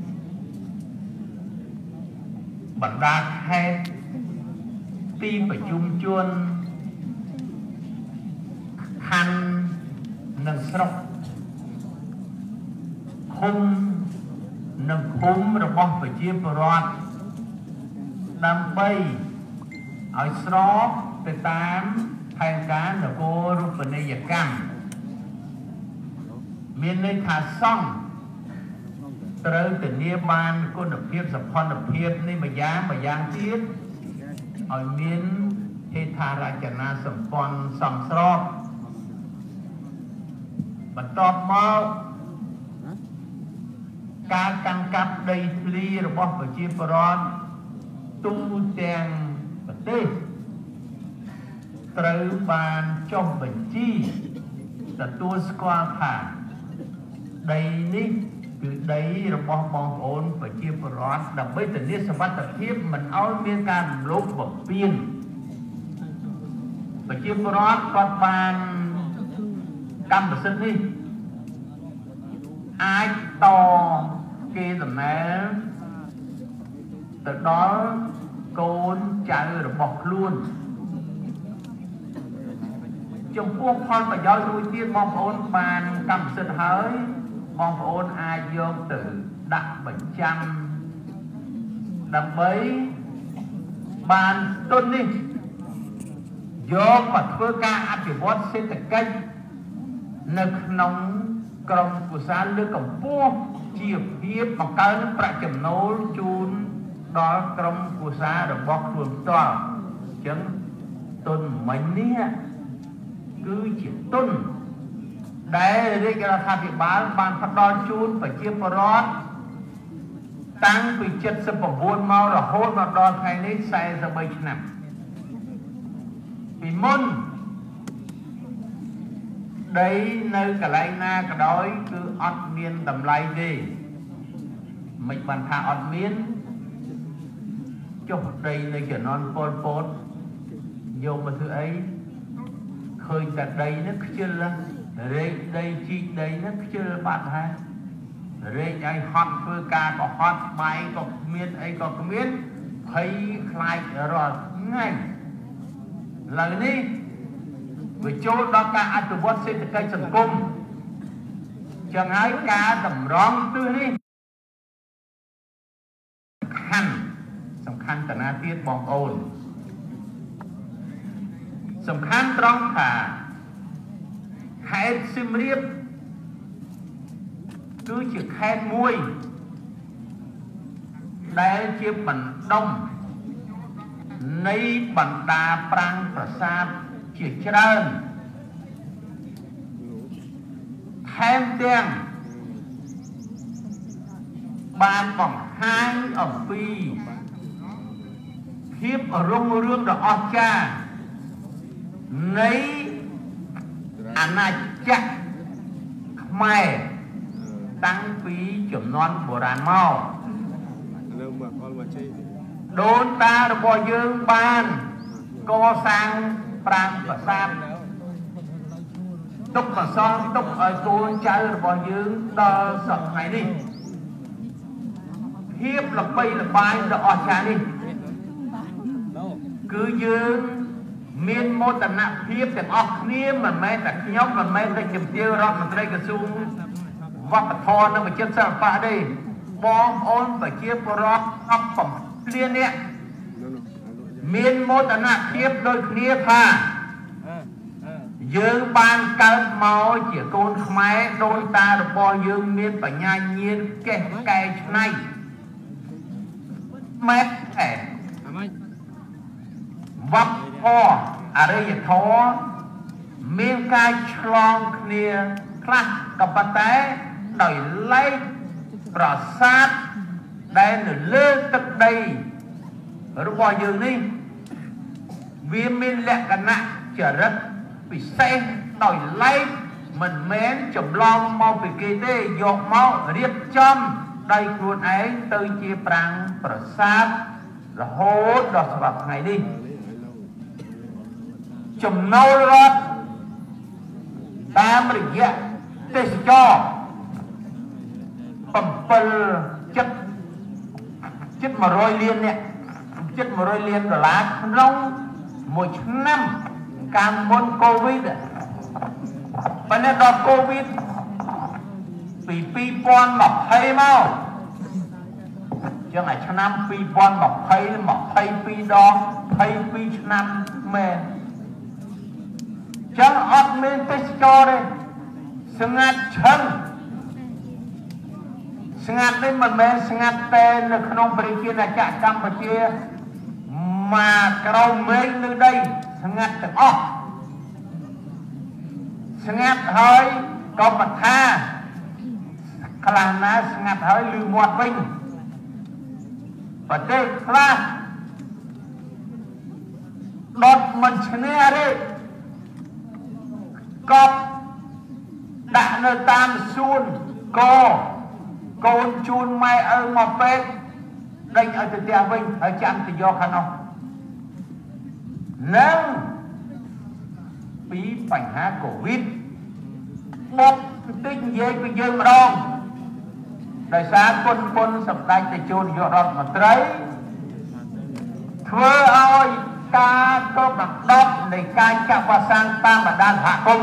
[SPEAKER 5] បណ្ដាខេត្តទីប្រជុំជនខណ្ឌនិងស្រុកឃុំនិងភូមិរបស់ប្រជាពលរដ្ឋដើម្បីឲ្យស្របទៅតាមផែនការនគររូបនីយកម្មមានន័យថាសង់ត្រូវធានាបានគុណភាពសោភ័ណភាពនេះម្យ៉ាងទៀតឲ្យមានហេដ្ឋារចនាសម្ព័ន្ធសមស្របបន្ទាប់មកការកាន់កាប់ដីធ្លីរបស់ប្រជាពលរដ្ឋទូទាំងប្រទេសត្រូវបានចុះបញ្ជីទទួលស្គាល់ថាដីនេះគឺដីរបស់បងប្អូនប្រជាពលរដ្ឋដើម្បីធានាសុវត្ថិភាពមិនឲ្យមានការរំលោភបំពានប្រជាពលរដ្ឋគាត់បានកម្មសិទ្ធិនេះអាចតគេដំណើរទៅដល់កូនចៅរបស់ខ្លួនចំពោះផលប្រយោជន៍មួយទៀតបងប្អូនបានកម្មសិទ្ធិហើយបងប្អូនអាចយកទៅដាក់បញ្ចាំដើម្បីបានទុននេះយកមកធ្វើការអភិវឌ្ឍសេដ្ឋកិច្ចនៅក្នុងក្រុមគូសាលើកកម្ពស់ជីវភាពបង្កើនប្រាក់ចំណូលជូនដល់ក្រុមគូសារបស់ខ្លួនផ្ទាល់អញ្ចឹងទុនមិញនេះគឺជាទុនដែលរាជរដ្ឋាភិបាលបានផ្ដល់ជូនប្រជាពលរដ្ឋតាំងពី79មករហូតមកដល់ថ្ងៃនេះ43ឆ្នាំពីមុនដីនៅកន្លែងណាក៏ដោយគឺអត់មានតម្លៃទេមិនបានថាអត់មានចុះដីនៅជំនាន់ពលពតយកមកធ្វើអីឃើញតែដីនេះខ្ជិលរែកដីជីកដីនេះខ្ជិលបាត់ហើយរែកឲ្យហត់ធ្វើការក៏ហត់បាយក៏គ្មានអីក៏គ្មានភ័យខ្លាចរាល់ថ្ងៃឥឡូវនេះវាចូលដល់ការអភិវឌ្ឍសេដ្ឋកិច្ចសង្គមចឹងហើយការតម្រង់ទិសនេះសំខាន់តាណាទៀតបងប្អូនសំខាន់ត្រង់ថាខេត្តសៀមរាបគឺជាខេត្តមួយដែលជាបណ្ដុំនៃបណ្ដាប្រាង្គប្រាសាទជាច្រើនថែមទាំងបានបង្ហាញអំពីភាពរុងរឿងដ៏អស្ចារ្យនៃអាណាចក្រខ្មែរតាំងពីជំនាន់បុរាណមកដូនតារបស់យើងបានកសាងប្រាង្គប្រាសាទទុកកសលទុកឲ្យកូនចៅរបស់យើងដល់សប្តាហ៍ថ្ងៃនេះភាពល្បីល្បាញដ៏អស្ចារ្យនេះគឺយើងមានមោទនភាពទាំងអស់គ្នាមិនមែនតែខ្ញុំមិនមែនតែជំទាវរដ្ឋមន្ត្រីក្រសួងវប្បធម៌និងវិចិត្រសិល្បៈទេបងប្អូនប្រជាពលរដ្ឋអបបំភ្លៀននេះមានមោទនភាពដូចគ្នាថាយើងបានកើតមកជាកូនខ្មែរដូនតារបស់យើងមានបញ្ញាញាណកេះកែច្នៃម៉ែតែវប្បធម៌អរិយធម៌មានការឆ្លងគ្នាខ្លះក៏ប៉ុន្តែដោយឡែកប្រាសាទដែលនៅលើទឹកដីរបស់យើងនេះវាមានលក្ខណៈចរិតពិសេសដោយឡែកមិនមែនចម្លងមកពីគេទេយកមករៀបចំដោយខ្លួនឯងទៅជាប្រាង្គប្រាសាទរហូតដល់សប្តាហ៍ថ្ងៃនេះចំណូលរដ្ឋតាមរយៈទេសចរជិត100លានអ្នកជិត100លានដុល្លារក្នុងមួយឆ្នាំកាលមុនកូវីដប៉ុន្តែដល់កូវីដពី2020មកចឹងអាឆ្នាំ2020 22ដង22ឆ្នាំមែនចឹងអត់មានទេសចរទេស្ងាត់ឈឹងស្ងាត់នេះមិនមែនស្ងាត់តែនៅក្នុងប្រជាណាចក្រកម្ពុជា mà cầu mênh nơi đây ngặt từng óc ngặt hơi có mặt tha khả ná ngặt hơi lưu mọt vinh và đây là đột mình chne đi cọp đã nơi tam xuân cô con chun mai ở một bên đây ở từ Tia Vinh ở chăn thì do khả năng nâng bí bảnh há Covid một tinh dây với dương mà đông đời xa quân sập đáy thì chôn do đọt mà trấy thưa ơi ta có mặt đọc để ca chạm qua sang ta mà đang hạ cung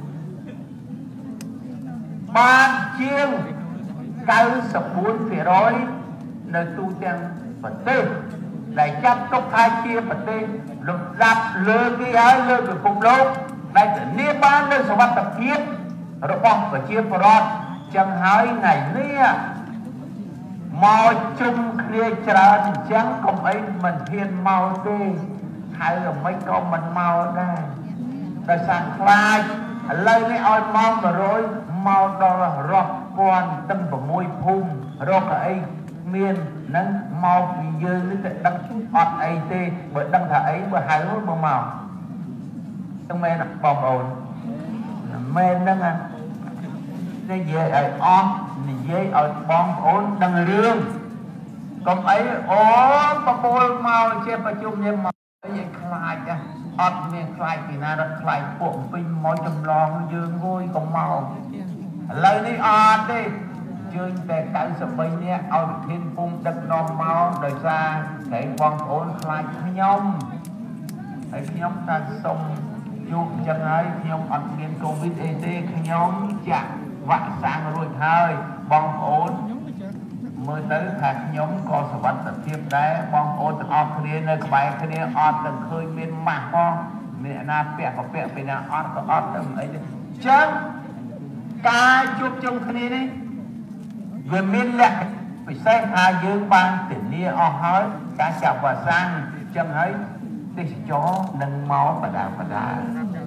[SPEAKER 5] ban chiêng cao sập bốn phía rồi nơi tu tiên vật tư lại chấp cốc hai chia vật tư lục lạp lơ cái áo lơ được cùng lúc lại trở niết bán lên số bắt tập thiết rồi bóng và chia phở rọt chẳng hỏi này nia màu chung kia tràn chẳng cùng ấy mình thiên màu tê hay là mấy con mình màu đây đời sáng khai lời này ôi mong và rồi màu đó là rọt quan tâm vào môi phung rọt ấy miền nâng màu vì dư lý đăng ọt ấy tê bởi đăng thả ấy bởi hai lúc bằng màu trong mê nặng bỏng ổn mê nâng à nên dễ ở on dễ ở bỏng ổn đăng rương còn ấy ổn bà bôi màu chê bà chung như màu vậy khai á ọt miền khai kỳ na rất khai cuộn phim môi chùm lon dương vui còn màu lời đi ọt đi chương về cảnh sự bình nhé ở thiên phung đất non máu đời xa để quan ổn khai nhóm ở nhóm ta xong chụp chân ấy nhóm ăn miên Covid ET nhóm chặt vạn sang rồi thôi bong ổn mới tới hạt nhóm có sự bắt tập tiếp đấy bong ổn từng ọc kia nơi bài kia ọt từng khơi miên mạc con mẹ na bẹ có bẹ bên na ọt có ọt từng ấy chứ ca chụp trong kia đi về miền lệ phải xem hai dương ban tỉnh nia o hói cả chào và sang chân ấy thì chó nâng máu và đá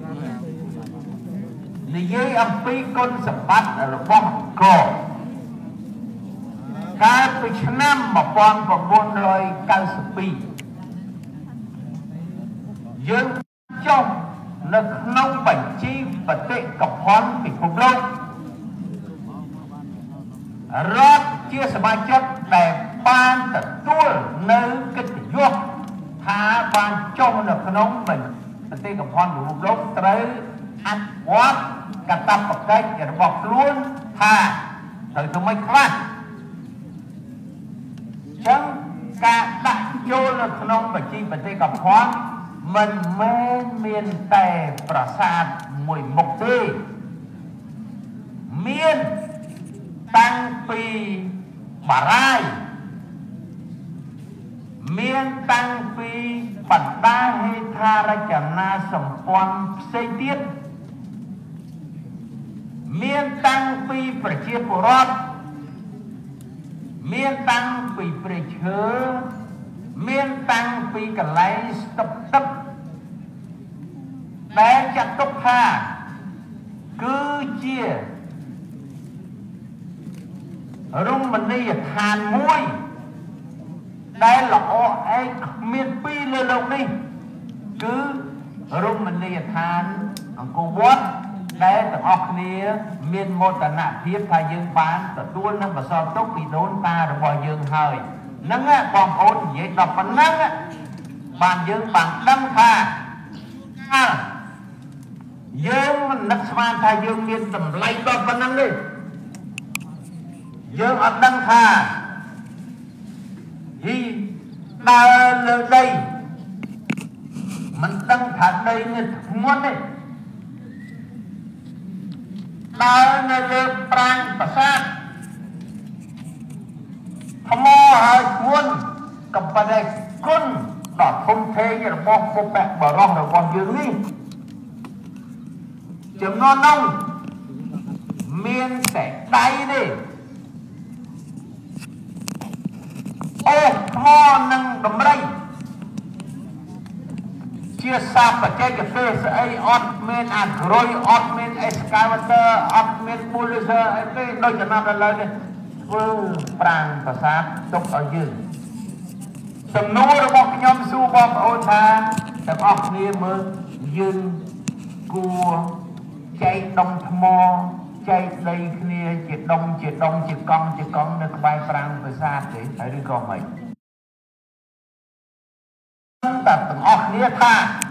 [SPEAKER 5] thì với âm phi con sập bắt ở bóng cổ cái bị năm mà con còn buôn rồi cao sập pi dương trong nó nông bệnh chi và tệ cọc hoán bị phục lâu rót chia sẻ bài chất để ban tật tuôn nơi cái tình dục thả ban trong được nóng mình tên gặp hoan đủ lúc tới ăn quát cả tâm một cách để nó bọc luôn thả tới tụi mình khăn chẳng cả đại vô được nóng và chi và tên gặp hoan mình mê miền tề prasad mùi mục tê miền tăng phi bà rai miên tăng phi bản đa hê tha ra chẳng na sầm quan xây tiết miên tăng phi phải chia phổ rót miên tăng phi phải chứa miên tăng phi cả lấy tập bé chặt tốc tha cứ chia rung mình đi than muối đây là ô ấy miền pi lên lông đi cứ rung mình đi than cô bốt đây từ ọc nia miền một tận nạn thiết thay dương bán từ tuôn nâng và so tốc bị đốn ta rồi bò dương hơi nâng á còn ôn vậy đọc phần nâng á bàn dương bằng đăng thà dương nâng sman thay dương miền tầm lấy đọc phần nâng đi dương ở đăng thà gì ta lên đây mình đăng thà đây như muốn đi ta lên prang prasad thầm mô hơi muốn cầm bà đây con đỏ không thế như là bọc bọc bẹt bờ rong rồi còn dương đi chấm non nông miên sẽ đáy đi ô thò nâng đầm đây chia xa và chạy cái phê sẽ ấy ọt men grôi ọt men excavator ọt men bulldozer ấy phê đôi cho năm là lời này prang và sát tục ở dương sầm núi nó bọc nhóm su bọc ôn tha sầm ọc nia mơ dương cua chạy đông mò chạy đây kia chỉ đông chỉ con được bài prang và sát để thấy đi con mày tập từng ọc nia tha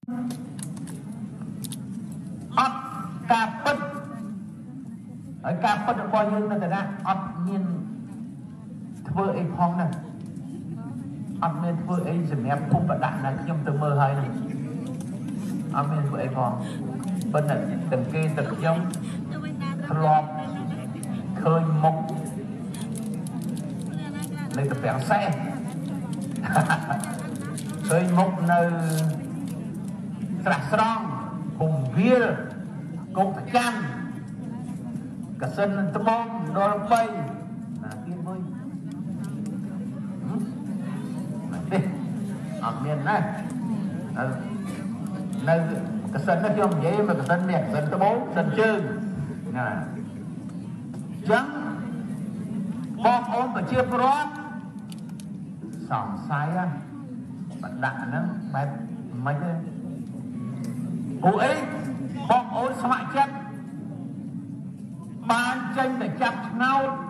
[SPEAKER 5] អត់ការពិតហើយការពិតរបស់យើងនៅតែណាអត់មានធ្វើអីផងណាអត់មានធ្វើអីសម្រាប់ភូមិបដាក់ណាខ្ញុំទៅមើលហើយនេះអត់មានធ្វើអីផងប៉ុន្តែទាំងគេទាំងខ្ញុំធ្លាប់ឃើញមុខនៅទៅប្រាំងសេះឃើញមុខនៅស្រះស្រង់ភូមិវាលកុកចាំកសិនត្បូងដល់3ណាទៀតមួយអត់មានណានៅកសិននេះខ្ញុំនិយាយមកកសិននេះកសិនត្បូងកសិនជើងណាអញ្ចឹងបងប្អូនប្រជាពលរដ្ឋសង្ស័យបដាក់ហ្នឹងបែបមិនទេពួកអីបងប្អូនស្ម័គ្រចិត្តបានចេញទៅចាប់ឆ្នោត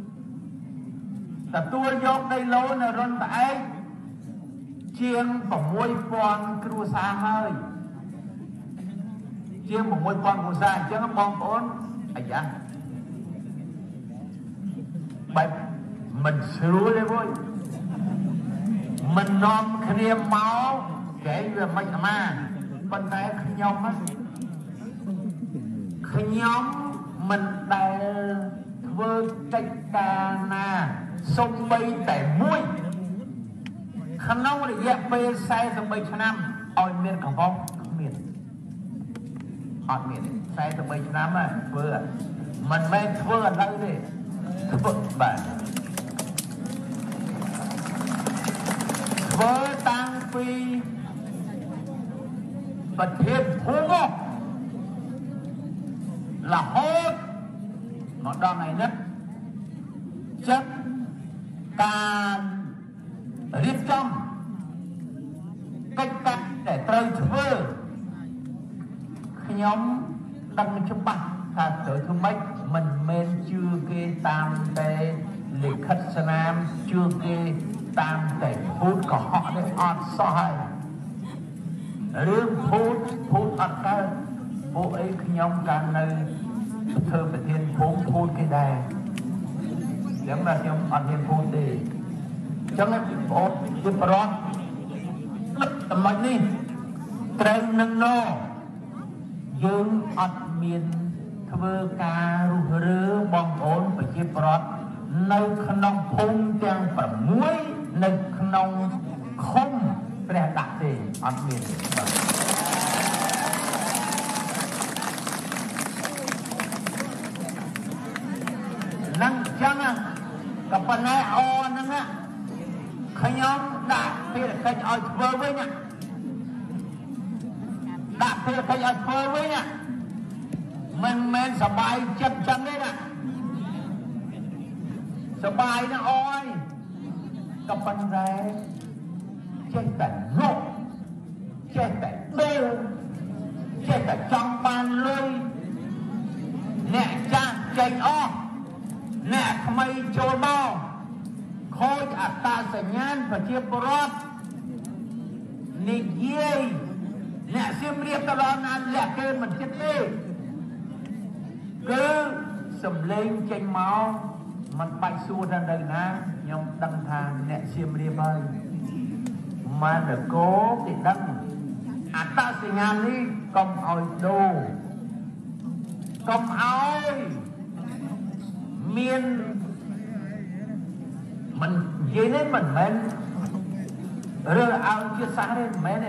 [SPEAKER 5] ទទួលយកដីឡូនៅរុនត្អែកជាង 6,000 គ្រួសារហើយជាង 6,000 គ្រួសារអញ្ចឹងបងប្អូនអាយ៉ាបែបមិនស្រួលទេបងមិននាំគ្នាមកកែវាមិនអាម៉ាប៉ុន្តែខ្ញុំមិនដែលធ្វើកិច្ចការណាសូម្បីតែមួយក្នុងរយៈពេល43ឆ្នាំឲ្យមានកង្វល់គ្មានអត់មាន43ឆ្នាំធ្វើមិនមែនធ្វើឥឡូវទេធ្វើបាទធ្វើតាំងពីប្រធានភូមិរហូតមកដល់ថ្ងៃនេះចឹងការរៀបចំកិច្ចការដែលត្រូវធ្វើខ្ញុំដឹងច្បាស់ថាត្រូវធ្វើម៉េចមិនមែនជឿគេតាមតែលិខិតស្នាមជឿគេតាមតែភូតកុហកនេះអត់សោះហើយរឿងភូតអត់កើតពួកអីខ្ញុំកាលនៅធ្វើប្រធានភូមិភូតគេដែរចឹងតែខ្ញុំអត់មានភូតទេចឹងបងប្អូនជាប្រវត្តិចំណុចនេះត្រូវនឹងណយើងអត់មានធ្វើការរុះរើបងប្អូនប្រជាប្រដ្ឋនៅក្នុងភូមិទាំង6នៅក្នុងឃុំព្រះដាក់ទេអត់មានបាទនឹងចឹងក៏ប៉ុន្តែអហ្នឹងខ្ញុំដាក់ភារកិច្ចឲ្យធ្វើវិញដាក់ភារកិច្ចឲ្យធ្វើវិញមិនមែនសបាយចិត្តចឹងទេណាសបាយណាស់អើយក៏ប៉ុន្តែចេះតែងក់ចេះតែដូរចេះតែចង់បានលុយអ្នកចាស់ចេញអស់អ្នកថ្មីចូលមកខូចអត្តសញ្ញាណប្រជាពលរដ្ឋនិយាយអ្នកសៀមរាបទៅដល់ណាលាក់គេមិនចិត្តទេគឺសំឡេងចេញមកមិនបាច់សួរដល់នៅណាខ្ញុំដឹងថាអ្នកសៀមរាបហើយម៉ានគោគេដឹងអត្តសញ្ញាណនេះកុំឲ្យដូរកុំឲ្យមានមិននិយាយនេះមិនមែនរើឲ្យជាសាសទេមិនមែនទេ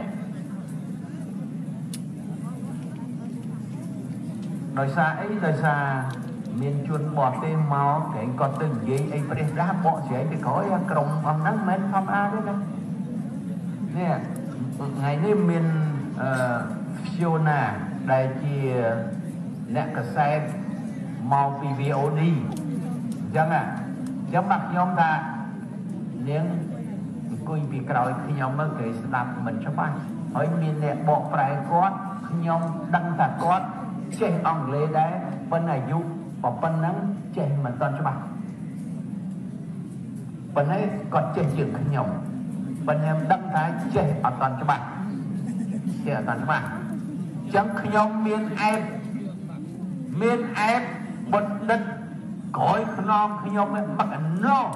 [SPEAKER 5] ដោយសារអីដោយសារមានជនបរទេសមកគេគាត់ទៅនិយាយអីប្រេះដាបកស្រាយទៅក្រោយក្រុមផងហ្នឹងមិនមែនធម្មតាទេណានេះថ្ងៃនេះមានFiona ដែលជាអ្នកកសែតមកពី VOD អញ្ចឹងបាទខ្ញុំថានាងអង្គុយពីក្រោយខ្ញុំមើលគេស្ដាប់មិនច្បាស់ហើយមានអ្នកបកប្រែគាត់ខ្ញុំដឹងថាគាត់ចេះអង់គ្លេសដែរប៉ុន្តែអាយុប៉ុណ្ណឹងចេះមិនទាន់ច្បាស់ប៉ុន្តែគាត់ចេះជាងខ្ញុំប៉ុន្តែដឹងថាចេះអត់ទាន់ច្បាស់ជាអត់ច្បាស់ចឹងខ្ញុំមានអែបបណ្ឌិតក្រោយខ្នងខ្ញុំឯមកអណោ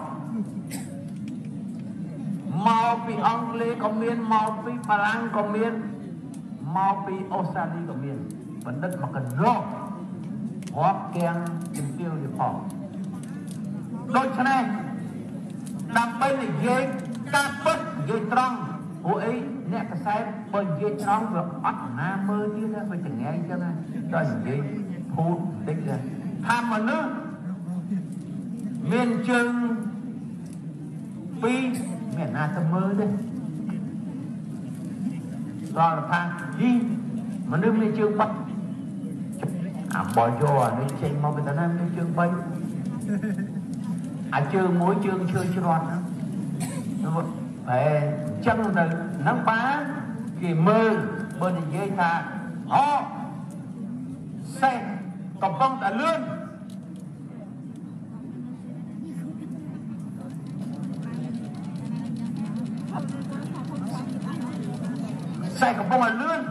[SPEAKER 5] មកពីអង់គ្លេសក៏មានមកពីបារាំងក៏មានមកពីអូស្ត្រាលីក៏មានបណ្ឌិតមកកណោរាប់ទាំងជំទាវនេះផងដូច្នេះដើម្បីនិយាយការពិតនិយាយត្រង់ព្រោះអីអ្នកកសែតបើនិយាយត្រង់វាអត់ណាមើលទៀតវាចង្អែងចឹងណាដល់និយាយភូតតិចទៅថាមនុស្សមានជើងពីរមានណាទៅមើលទេដល់ថាយីមនុស្សមានជើងបាត់អាបើយកអានេះចេញមកពីតាណាមានជើង3អាជើងមួយជើងឈើច្រត់ហ្នឹងតែចឹងទៅហ្នឹងបានគេមើលបើនិយាយថាអូសេះកំពុងតែលឿនសេះកំពុងតែលឿន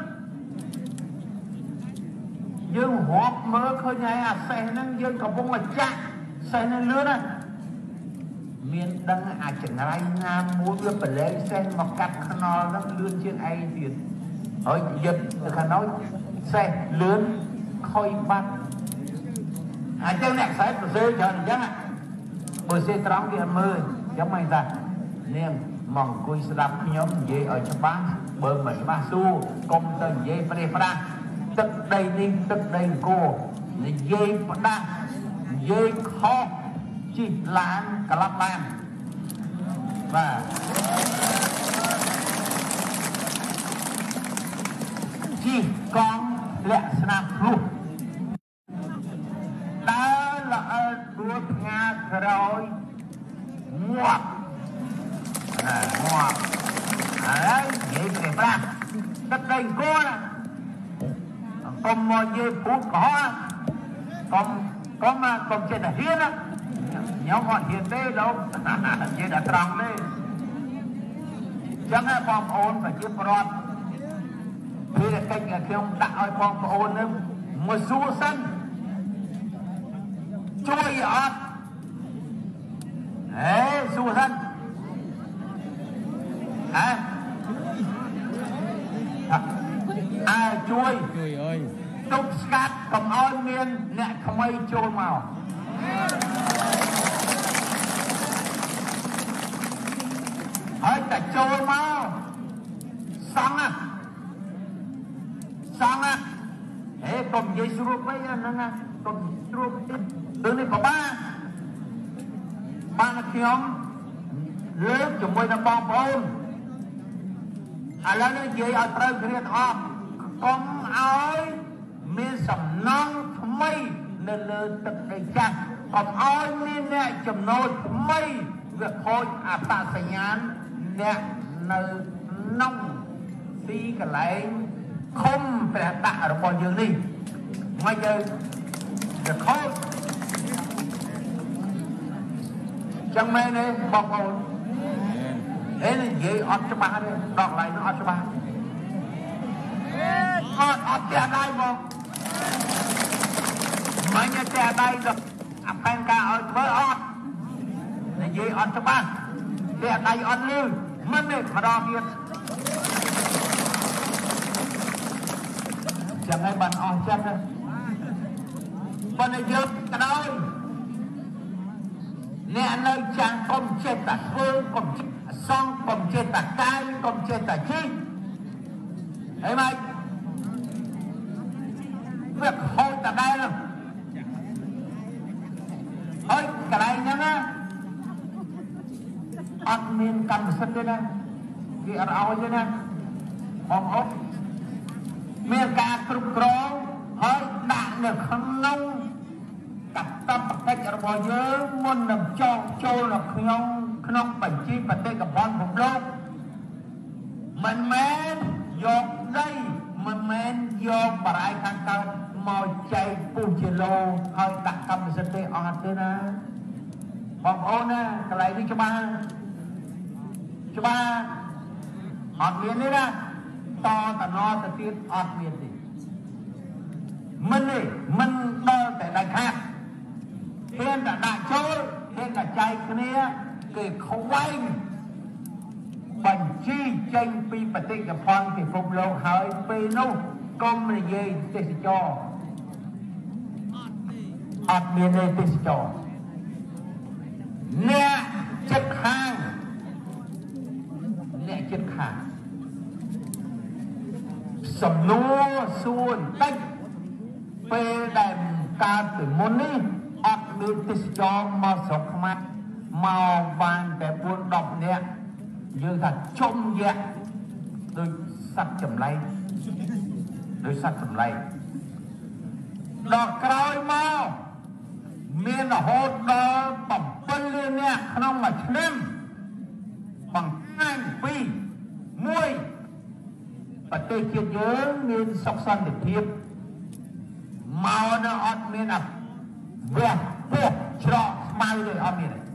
[SPEAKER 5] យើងរាប់មើលឃើញហើយអាសេះហ្នឹងយើងកំពុងតែចាក់សេះហ្នឹងលឿនណាមានដឹងអាចង្រៃណាមួយវាប្រឡែងសេះមកកាត់ខ្នល់ហ្នឹងលឿនជាងឯងទៀតហើយយកទៅខាងនោះសេះលឿនខុយបាត់អញ្ចឹងអ្នកខ្សែសរសេរច្រើនអញ្ចឹងបើសេះត្រង់គេអត់មើលអញ្ចឹងមិនថានាងមកអង្គុយស្ដាប់ខ្ញុំនិយាយឲ្យច្បាស់បើមិនច្បាស់សួរកុំទៅនិយាយប្រេះប្រាស់ទឹកដីនេះទឹកដីអង្គរនិយាយផ្ដាស់និយាយខុសជិះឡានក្លាប់ឡានបាទជិះកង់លក្ខណៈភ្លុះដើរល្អិតដួលផ្ងាក្រោយងាប់ងាប់ហើយនិយាយប្រេះប្រាស់ទឹកដីអង្គរណាកុំមកនិយាយភូតកុហកកុំចិត្តតែហ៊ានណាខ្ញុំអត់ហ៊ានទេលោកនិយាយតែត្រង់ទេចឹងហើយបងប្អូនប្រជាពលរដ្ឋភារកិច្ចខ្ញុំដាក់ឲ្យបងប្អូននឹងមួយសួរសិនជួយអត់សួរសិនជួយអើយទប់ស្កាត់កុំឲ្យមានអ្នកថ្មីចូលមកហើយតែចូលមកសង់ណាកុំនិយាយស្រួលពេកហ្នឹងណាកុំស្រួលពេករឿងនេះពិបាកបានខ្ញុំលើកជាមួយនឹងបងប្អូនឥឡូវនេះនិយាយឲ្យត្រូវគ្នាទាំងអស់កុំឲ្យមានសំណងថ្មីនៅលើទឹកដីចាស់កុំឲ្យមានអ្នកចំណូលថ្មីវាខូចអត្តសញ្ញាណអ្នកនៅក្នុងទីកន្លែងឃុំព្រះដាក់របស់យើងនេះមកយើងវាខូចចឹងមែនទេបងប្អូននិយាយអត់ច្បាស់ទេដកឡៃនោះអត់ច្បាស់អត់តែដៃមកមិនតែដៃដល់អាផែនការឲ្យធ្វើអត់និយាយអត់ច្បាស់តែដៃអត់លឺមិនទេម្ដងទៀតចឹងហើយបានអស់ចិត្តប៉ុន្តែយើងក៏ដោយអ្នកនៅចាំងកុំចិត្តតែធ្វើកុំចិត្តសងកុំចិត្តតែកាយកុំចិត្តតែជិះហើយមកវាខូចតែដែរហើយកន្លែងហ្នឹងណាអត់មានកម្មសិទ្ធិទេណាគេអត់ឲ្យទេណាបងប្អូនមានការគ្រប់គ្រងហើយដាក់នៅក្នុងកាតព្វកិច្ចរបស់យើងមុននឹងចងចូលនៅក្នុងបញ្ជីបេតិកភណ្ឌពិភពលោកមិនមែនយកដីមិនមែនយកបរិយាខាងកើតមកចែកពុះជាឡូហើយដាក់កម្មសិទ្ធិទេអត់ទេណាបងប្អូនណាកន្លែងនេះច្បាស់អត់មានទេណា to ta nó ta tiết ọt miền gì mình đo tại đại khác hiện là đại chối hiện là chạy cái này cái không anh bằng chi tranh pi bạch tinhกับphong thì phục lâu hỏi pi nô công là gì thì cho ọt miền này thì cho nè chất hàng nè chất hàng sầm lúa xuân tách phê đèn ca từ môn ní ọt miền thì cho mà sọc mặt màu vàng để buôn đọc nè như thật trông dạ đôi sắt chầm lay đọc cõi mau miền là hốt đó bẩm phân liên nè không mà thêm bằng hai phi muôi và tôi chưa nhớ miền sọc xoăn để thiệp màu nó ọt miền ập vẹt vẹt trọ mai rồi ọt miền này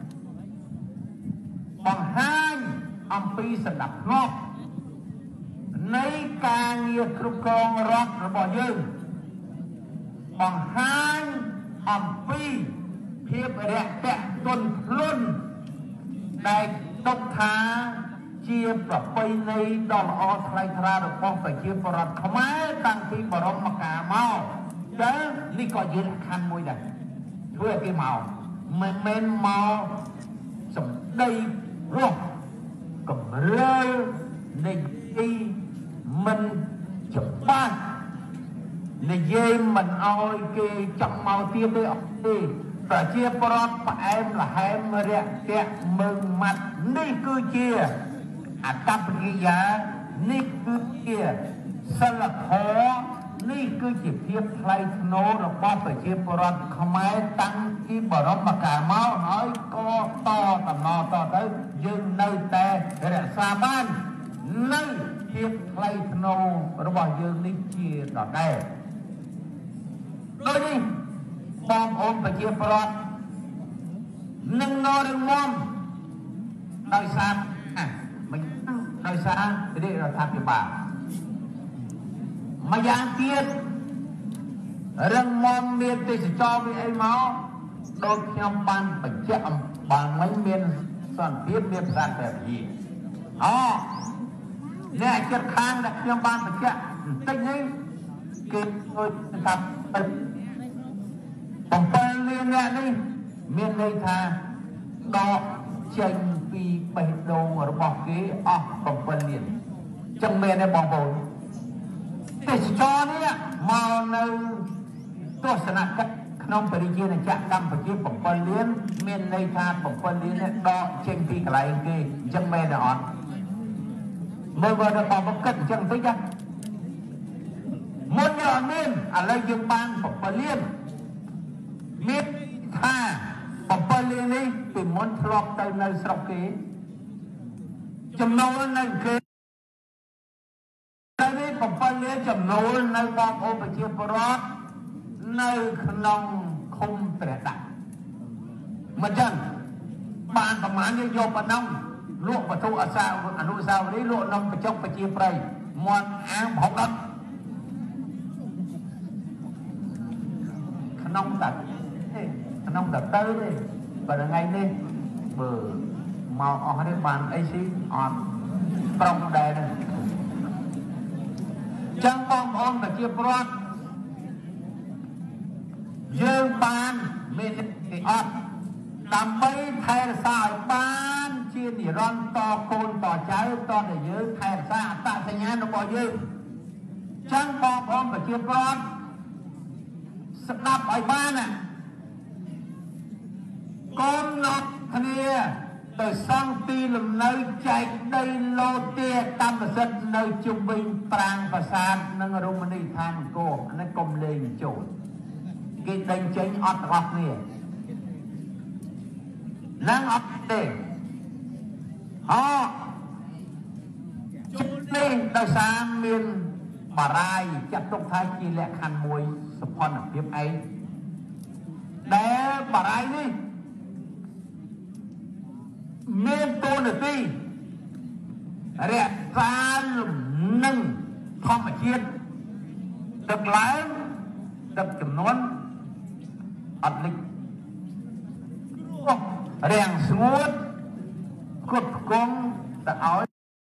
[SPEAKER 5] bằng hai âm phi sẽ đập ngọt lấy ca nghiệp trục con rót rồi bỏ dư bằng hai âm phi hiệp đẹp đẹp tuần luôn đại đốc thá chia và quay này đó là ọ thay ra được con phải chia vào rật không ai tăng khi vào đó mà cả màu đó lý có gì là khăn môi này thuê cái màu men màu sống đây rồi cầm rơi này đi mình chụp ba này dê mình ôi cái chậm màu tiêu với ông đi và chia prot và em là em rẹt kẹt mừng mặt ní cứ chia tập cái giá ní cứ chia sao là khó ní cứ chỉ tiếp play nô rồi bao phải chia prot không ai tăng cái bảo đó mà cả máu nói có to tầm no to tới nhưng nơi tè để xa ban nơi tiếp play nô rồi bao dương ní chia đỏ đây đôi đi bom ôm phải chia prot nâng no đừng mom đôi xa mình đôi xa thì đây là thằng bà mà giang tiết rừng mom miền thì sẽ cho với ấy máu đôi trong ban phải chậm bằng mấy miền soạn tiết miền sản đẹp gì nè chất khang đặt trong ban phải chậm tích ấy kịp thôi tập bằng phân liên nè đi miền đây thà đo tranh vì bảy đầu ở bọc ghế bằng phân liên trong miền này bằng vốn để cho đấy màu nơi tôi sẽ nặng cách không phải đi chia này chạm cầm phải chia bằng phân liên miền đây thà bằng phân liên này đo tranh vì cái này kia trong miền đó mới vừa được bằng cất chẳng thấy chắc một giờ miền ở đây dương ban bằng phân liên miết tha bằng phân liên đi từ muốn lọt tới nơi sọc kế chầm nâu lên nơi kế đây đi bằng phân liên chầm nâu lên nơi bom ô và chia prot nơi nông không trẻ đặc mà chân bạn bằng mã như vô bằng nông luộc và thu ở sao đấy luộc nông và chốc và chia prey mòn áng bóng đất nông đặt tới đi và là ngay đi bờ màu ở đây bàn AC trong đề này chẳng bom ôm và chia prot dương bàn mình thì làm mấy thay sao ban chia thì ron to côn to trái to để dưới thay sao tại thành nhà nó bỏ dư chẳng bom ôm và chia prot sắp đạp ở ban à con nọt thề từ sang ti làm nơi chạy đây lô tia tam và sân nơi trung bình prang và san nâng Romani than cô nó công lên chỗ cái đánh chánh ọt nè nâng ọt để chút lên đời xa miền bà rai chặt trong thái chi lẹ khăn mùi sập hòn ở tiếp ấy để bà rai đi miền tôn ở ti rẹ ra nâng ធម្មជាតិទឹកឡើងទឹកចំនួនអត់លិចរាំងស្ងួតគ្រប់គង់ទៅឲ្យ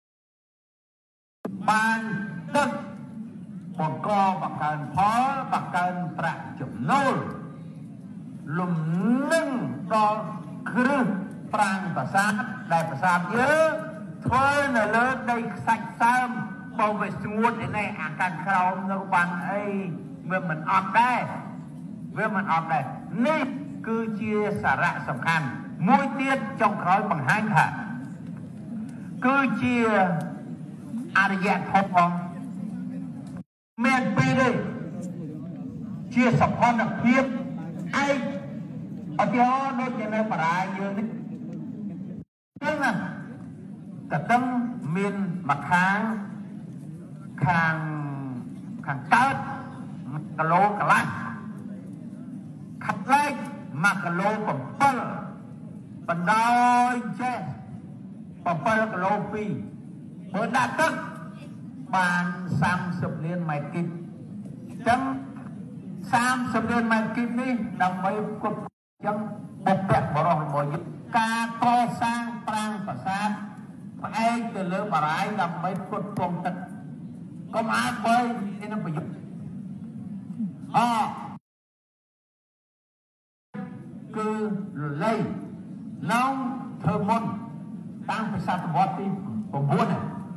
[SPEAKER 5] បានទឹកបង្កបង្កើនផលបង្កើនប្រាក់ចំណូលលំនឹងដល់គ្រឹះប្រាង្គប្រាសាទដែលប្រាសាទយើងធ្វើនៅលើដីខ្សាច់សើមបើវាស្ងួតឯនេះអាកាសក្រោមនៅបានអីវាមិនអត់ដែរនេះគឺជាសារៈសំខាន់មួយទៀតចុងក្រោយបង្ហាញថាគឺជាអរិយធម៌ផងមានពីរទេជាសភនភាពឯកអត់យកដូចជានៅបរាយយើងនេះចឹងណាតើតឹងមានមួយខាងកើត1គីឡូកន្លះខាត់លេខ1គីឡូ7បណ្ដោយចេះ7គីឡូ2បើដាក់ទឹកបាន30លានម៉ែត្រគីបចឹង30លានម៉ែត្រគីបនេះដើម្បីគ្រប់ចឹងបុព្វបរិសរបស់យើងការកសាងប្រាង្គប្រាសាទផ្អែកទៅលើបារាយណ៍ដើម្បីផ្គត់ផ្គង់ទឹកកុំអាចបើនេះនឹងប្រយុទ្ធគឺលលៃឡងធ្វើមុនតាំងពីសតវត្សទី9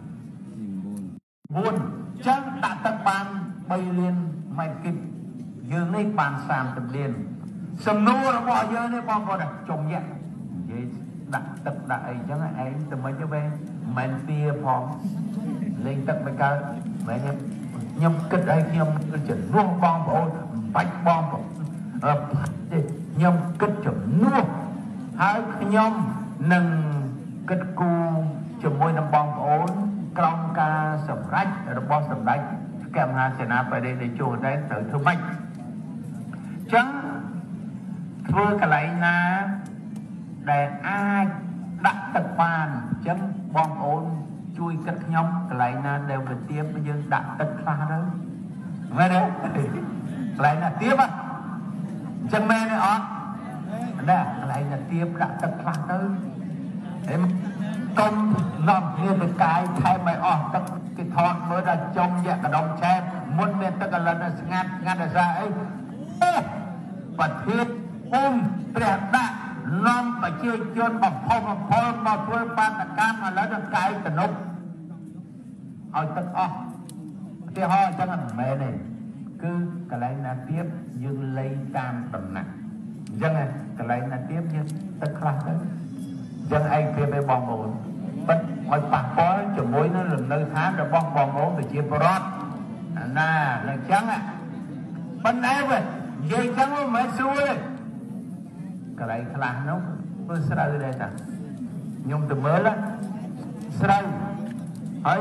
[SPEAKER 5] ចឹងដាក់ទឹកបាន3លានម៉ែត្រគីបយើងនេះបាន30លានសំណួររបស់យើងនេះបងប្អូនចុំយ៉ាក់និយាយដាក់ទឹកដាក់អីចឹងឯងទៅមិនទេមិនមែនទាផងលេងទឹកមិនកើតមែនទេខ្ញុំគិតឲ្យខ្ញុំជំនួសបងប្អូនបាច់បងប្អូនខ្ញុំគិតជំនួសហើយខ្ញុំនឹងគិតគូរជាមួយនឹងបងប្អូនក្រោមការសម្រេចរបស់សម្ដេចព្រះមហាសេនាបតីតេជោដែរត្រូវធ្វើម៉េចចឹងធ្វើកន្លែងណាដែលអាចដាក់ទឹកបានចឹងបងប្អូនជួយគិតខ្ញុំកន្លែងណាដែលវាទៀបយើងដាក់ទឹកខ្លះទៅមែនទេកន្លែងណាទៀបចឹងមែនទេអត់ណាកន្លែងណាទៀបដាក់ទឹកខ្លះទៅហើយកុំនាំគ្នាទៅកាយថែមឲ្យអស់ទឹកគេថតមើលដល់ចំយៈកដុំឆែតមុនមានទឹកកលិនស្ងាត់ដោយសារអីប្រធានភូមិព្រះដាក់នាំប្រជាជនបំផុសបំផុលមកធ្វើបាតកម្មឥឡូវដល់កាយកនុបឲ្យទឹកអស់ឧទាហរណ៍អញ្ចឹងមិនមែនទេគឺកន្លែងណាទៀតយើងលេងតាមដំណាក់អញ្ចឹងកន្លែងណាទៀតយើងទឹកខ្លះទៅចឹងឯងភាពឯបងប្អូនបិទឲ្យប៉ះពាល់ជាមួយនឹងលំនៅឋានរបស់បងប្អូនប្រជាពលរដ្ឋណាអញ្ចឹងប៉ុន្តែវិញនិយាយចឹងមិនមែនស្រួលទេកន្លែងខ្លះនោះធ្វើស្រូវដែរតាខ្ញុំទៅមើលស្រូវហើយ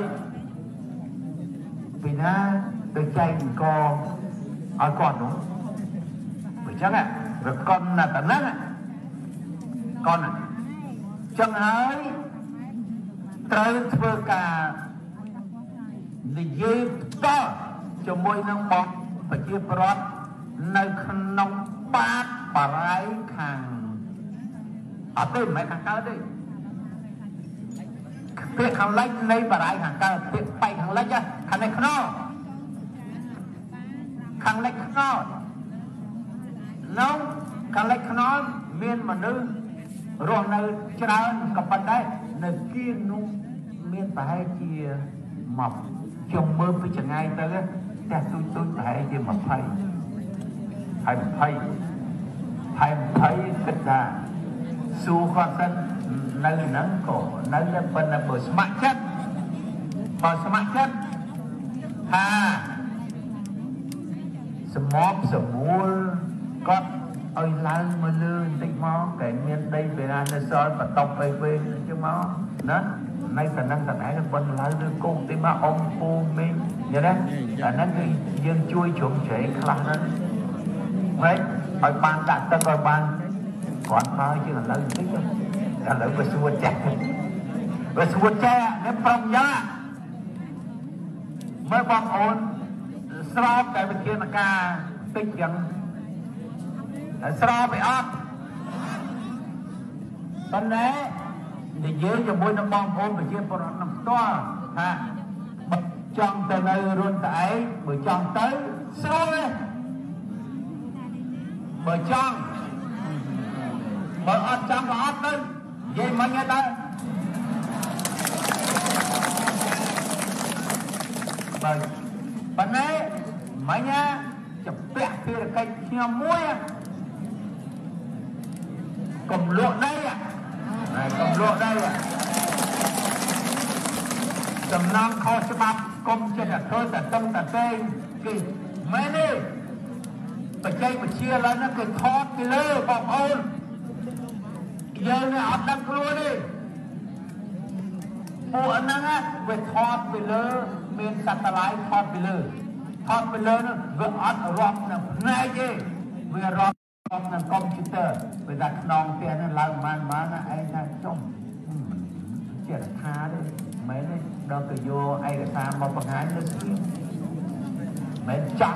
[SPEAKER 5] ពីណាទៅចែកអង្គឲ្យគាត់នោះអញ្ចឹងវាកុនណាស់តាណាកុនចឹងហើយត្រូវធ្វើការនិយាយតជាមួយនឹងបងប្រជាពលរដ្ឋនៅក្នុងបាតបារាយខាងអត់ទេមិនមែនខាងកើតទេពាក្យខាងលិចនៃបារាយខាងកើតពាក្យបែកខាងលិចខាងនេះខ្នល់ខាងលិចខ្នល់នោះខាងលិចខ្នល់មានមនុស្សរស់នៅច្រើនក៏ប៉ុន្តែនៅគៀននោះមានប្រហែលជាមកខ្ញុំមើលពីចង្អាយទៅផ្ទះទូចប្រហែលជា20ហើយ20គិតថាសួរគាត់ទៅនៅហ្នឹងក៏នៅតែប៉ុន្តែបើស្ម័គ្រចិត្តថាសមបសមួលគាត់ឲ្យឡើងមកលើបន្តិចមកកែមានដីពេលណានៅសល់បន្ទប់អីវិញចឹងមកណានៅតែនឹងតែឯងប៉ុនឡើងលើគោកទីមកអ៊ំពូមីងយល់ទេអាហ្នឹងគឺយើងជួយជ្រុំជ្រែងខ្លះហ្នឹងហើយឲ្យបានដាក់ទឹកឲ្យបានគាត់មកជាឥឡូវបន្តិចឥឡូវវាស្រួលចាស់នេះប្រុងយ៉ា mới bom ổn srop tại bên kia là ca tích chẳng srop bị ớt bên đấy thì dưới cho môi nó bom ổn bên kia bọn nó nằm to ha chọn từ nơi luôn tại bởi chọn tới xuôi bởi chọn bởi ớt chọn và ớt tới vậy mà nghe tới bởi bên đấy mấy nhá chụp bẹt kia là cây nhờ muối cầm lộ đây à cầm lộ đây à tầm năng kho cho bắp công trên là thôi là tâm là tê kỳ mấy đi và chơi và chia lên nó cái thoát cái lơ bọc ôn giờ này ập đăng luôn đi bộ năng á về thoát về lơ miền satellite thoát về lơ nó vừa ớt rộp nó ngay chứ vừa rộp nó computer về đặt nòng tiền nó làm mà nó ai ra trong chỉ là tha đấy mấy đấy đó cứ vô ai cái sao mà bằng hai nó mấy chắc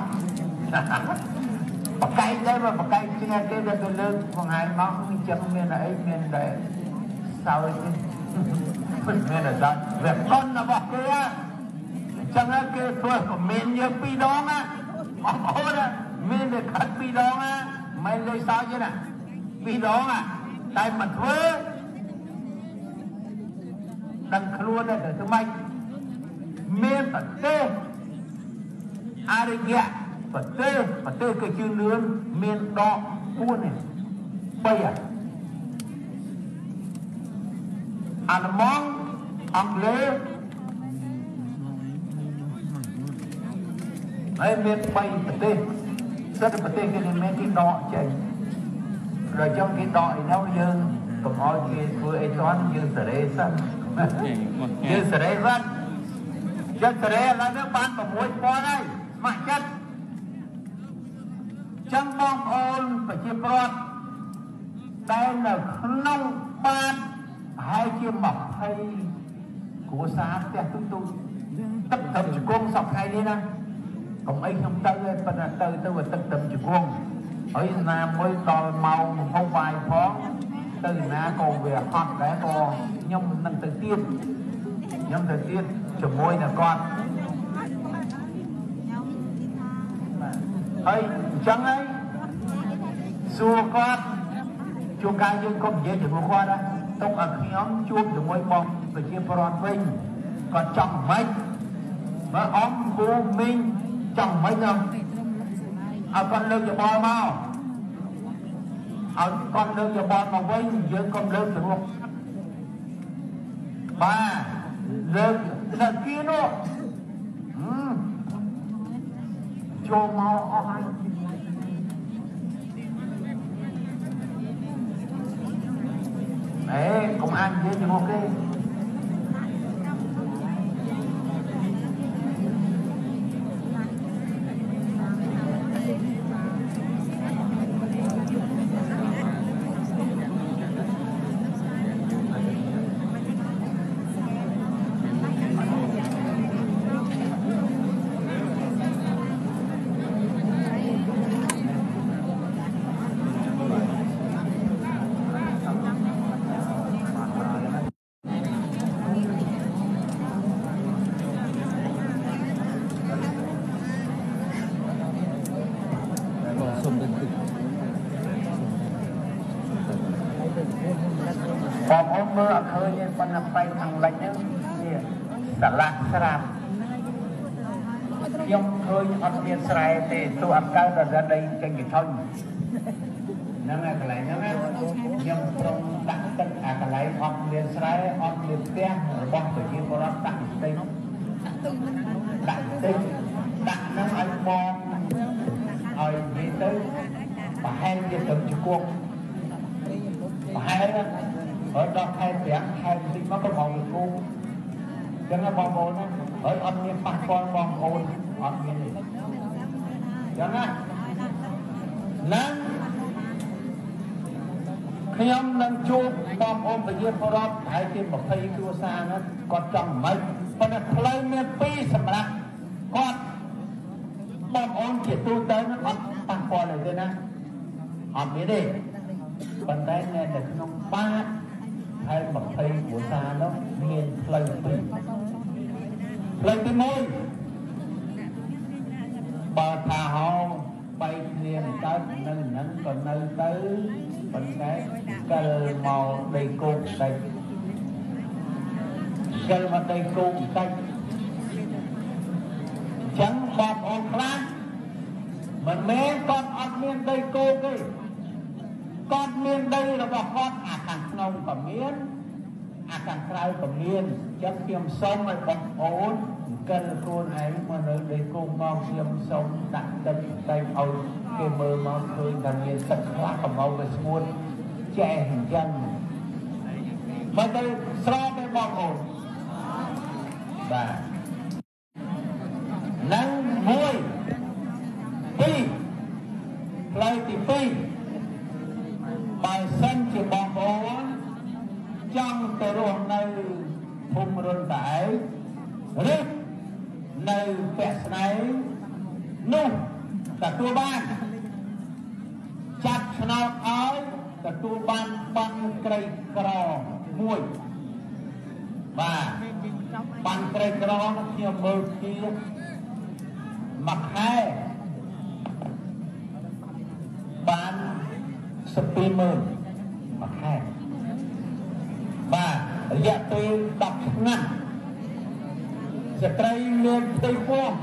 [SPEAKER 5] bậc cây đấy mà bậc cây kia cái đây cái lưng bằng hai móng chân miền ấy miền đấy sao ấy miền là sao về con là bọc kia chẳng là cái thôi của miền như pi đó mà ô đó miền để khát pi đó mà mấy lấy sao chứ nè pi đó mà tại mặt vỡ đằng luôn đây để thứ mấy miền bật tê arigia bật tê cái chữ nướng miền đỏ buôn này bây à anh mong anh lê ấy miền bay bật tê rất là bật tê cái miền cái đỏ chạy rồi trong cái đỏ thì nó dương còn hỏi kia vừa ấy toán dương sợi đế sân dương sợi đế sân dân sợi đế là nước bán của muối po đây mà chất chân bom ôn và chia bọt đây là nông ban hai chia mọc hay của xã trẻ tôi tất tầm chỉ quân sọc hay đi nè còn ấy không tới bên là tới và tất tầm chỉ quân ở Nam mới đòi màu không vài phóng từ na còn về hoặc để còn nhâm năng từ tiên chụp môi là con ấy chẳng ấy xua con chua ca dương không dễ chụp qua đó tông ở nhóm chuông chụp môi bom và chia bron vinh còn chồng mấy và ống cô minh chồng mấy năm con lương cho bò mau con lương cho bò mà vinh dương con lương được không ba lương là kia nữa cho mau ai đấy công an với những ok mưa khơi lên con nằm bay thằng lạnh nữa đã lạc sạp nhưng khơi ăn tiền sài thì tôi ăn cao là ra đây trên cái thân nó nghe cái này nó nghe nhưng trong đặt tất cả cái này ăn tiền sài ăn tiền tiền rồi bóc từ kia có đặt tên đặt nó anh bom rồi đi tới và hai cái từng chữ quân và hai đó ở đó hai tiếng hai tiếng nó có màu được cô cho nó bom ôn ở âm như phát con bom ôn âm như này cho nó nắng khi ông nâng chụp bom ôn và dương phô đọc hai tiếng một thầy kêu xa nó còn trong mấy còn là lấy miền pi sầm lạc គាត់បងអូនជាទូទៅអត់ប៉ះពាល់ទេណាអត់មានទេប៉ុន្តែនៅក្នុងបាតហើយ20គ្រួសារនោះមានផ្លូវពីរផ្លូវទី1បើថាហោបែកគ្នាកើតនៅហ្នឹងក៏នៅទៅប៉ុន្តែកិលមកដីគោកតិចកិលមកដីគោកតិចចឹងបងប្អូនខ្លះមិនមែនគាត់អត់មានដីគោកទេគាត់មានដីរបស់គាត់អាខាងក្នុងក៏មានអាខាងក្រៅក៏មានចឹងខ្ញុំសូមឲ្យបងប្អូនកិលខ្លួនឯងមកនៅដីគោកមកខ្ញុំសូមដាក់ទឹកតែឲ្យគេមើលមកឃើញថាមានទឹកខ្លះកំមកវាស្ងួតចែអញ្ចឹងបើទៅស្រោបទេបងប្អូនបាទនឹងមួយពីរផ្លូវទី2បើសិនជាបងប្អូនចង់ទៅរស់នៅភូមិរុនតែឯងឬនៅពាក់ស្នែងនោះទទួលបានចាត់ឆ្នោតឲ្យទទួលបានបានក្រីក្រមួយបាទបានក្រីក្រខ្ញុំមើលទៀតមួយខែបាន120000មួយខែបាទរយៈពេល10ឆ្នាំស្ត្រីមានផ្ទៃពោះ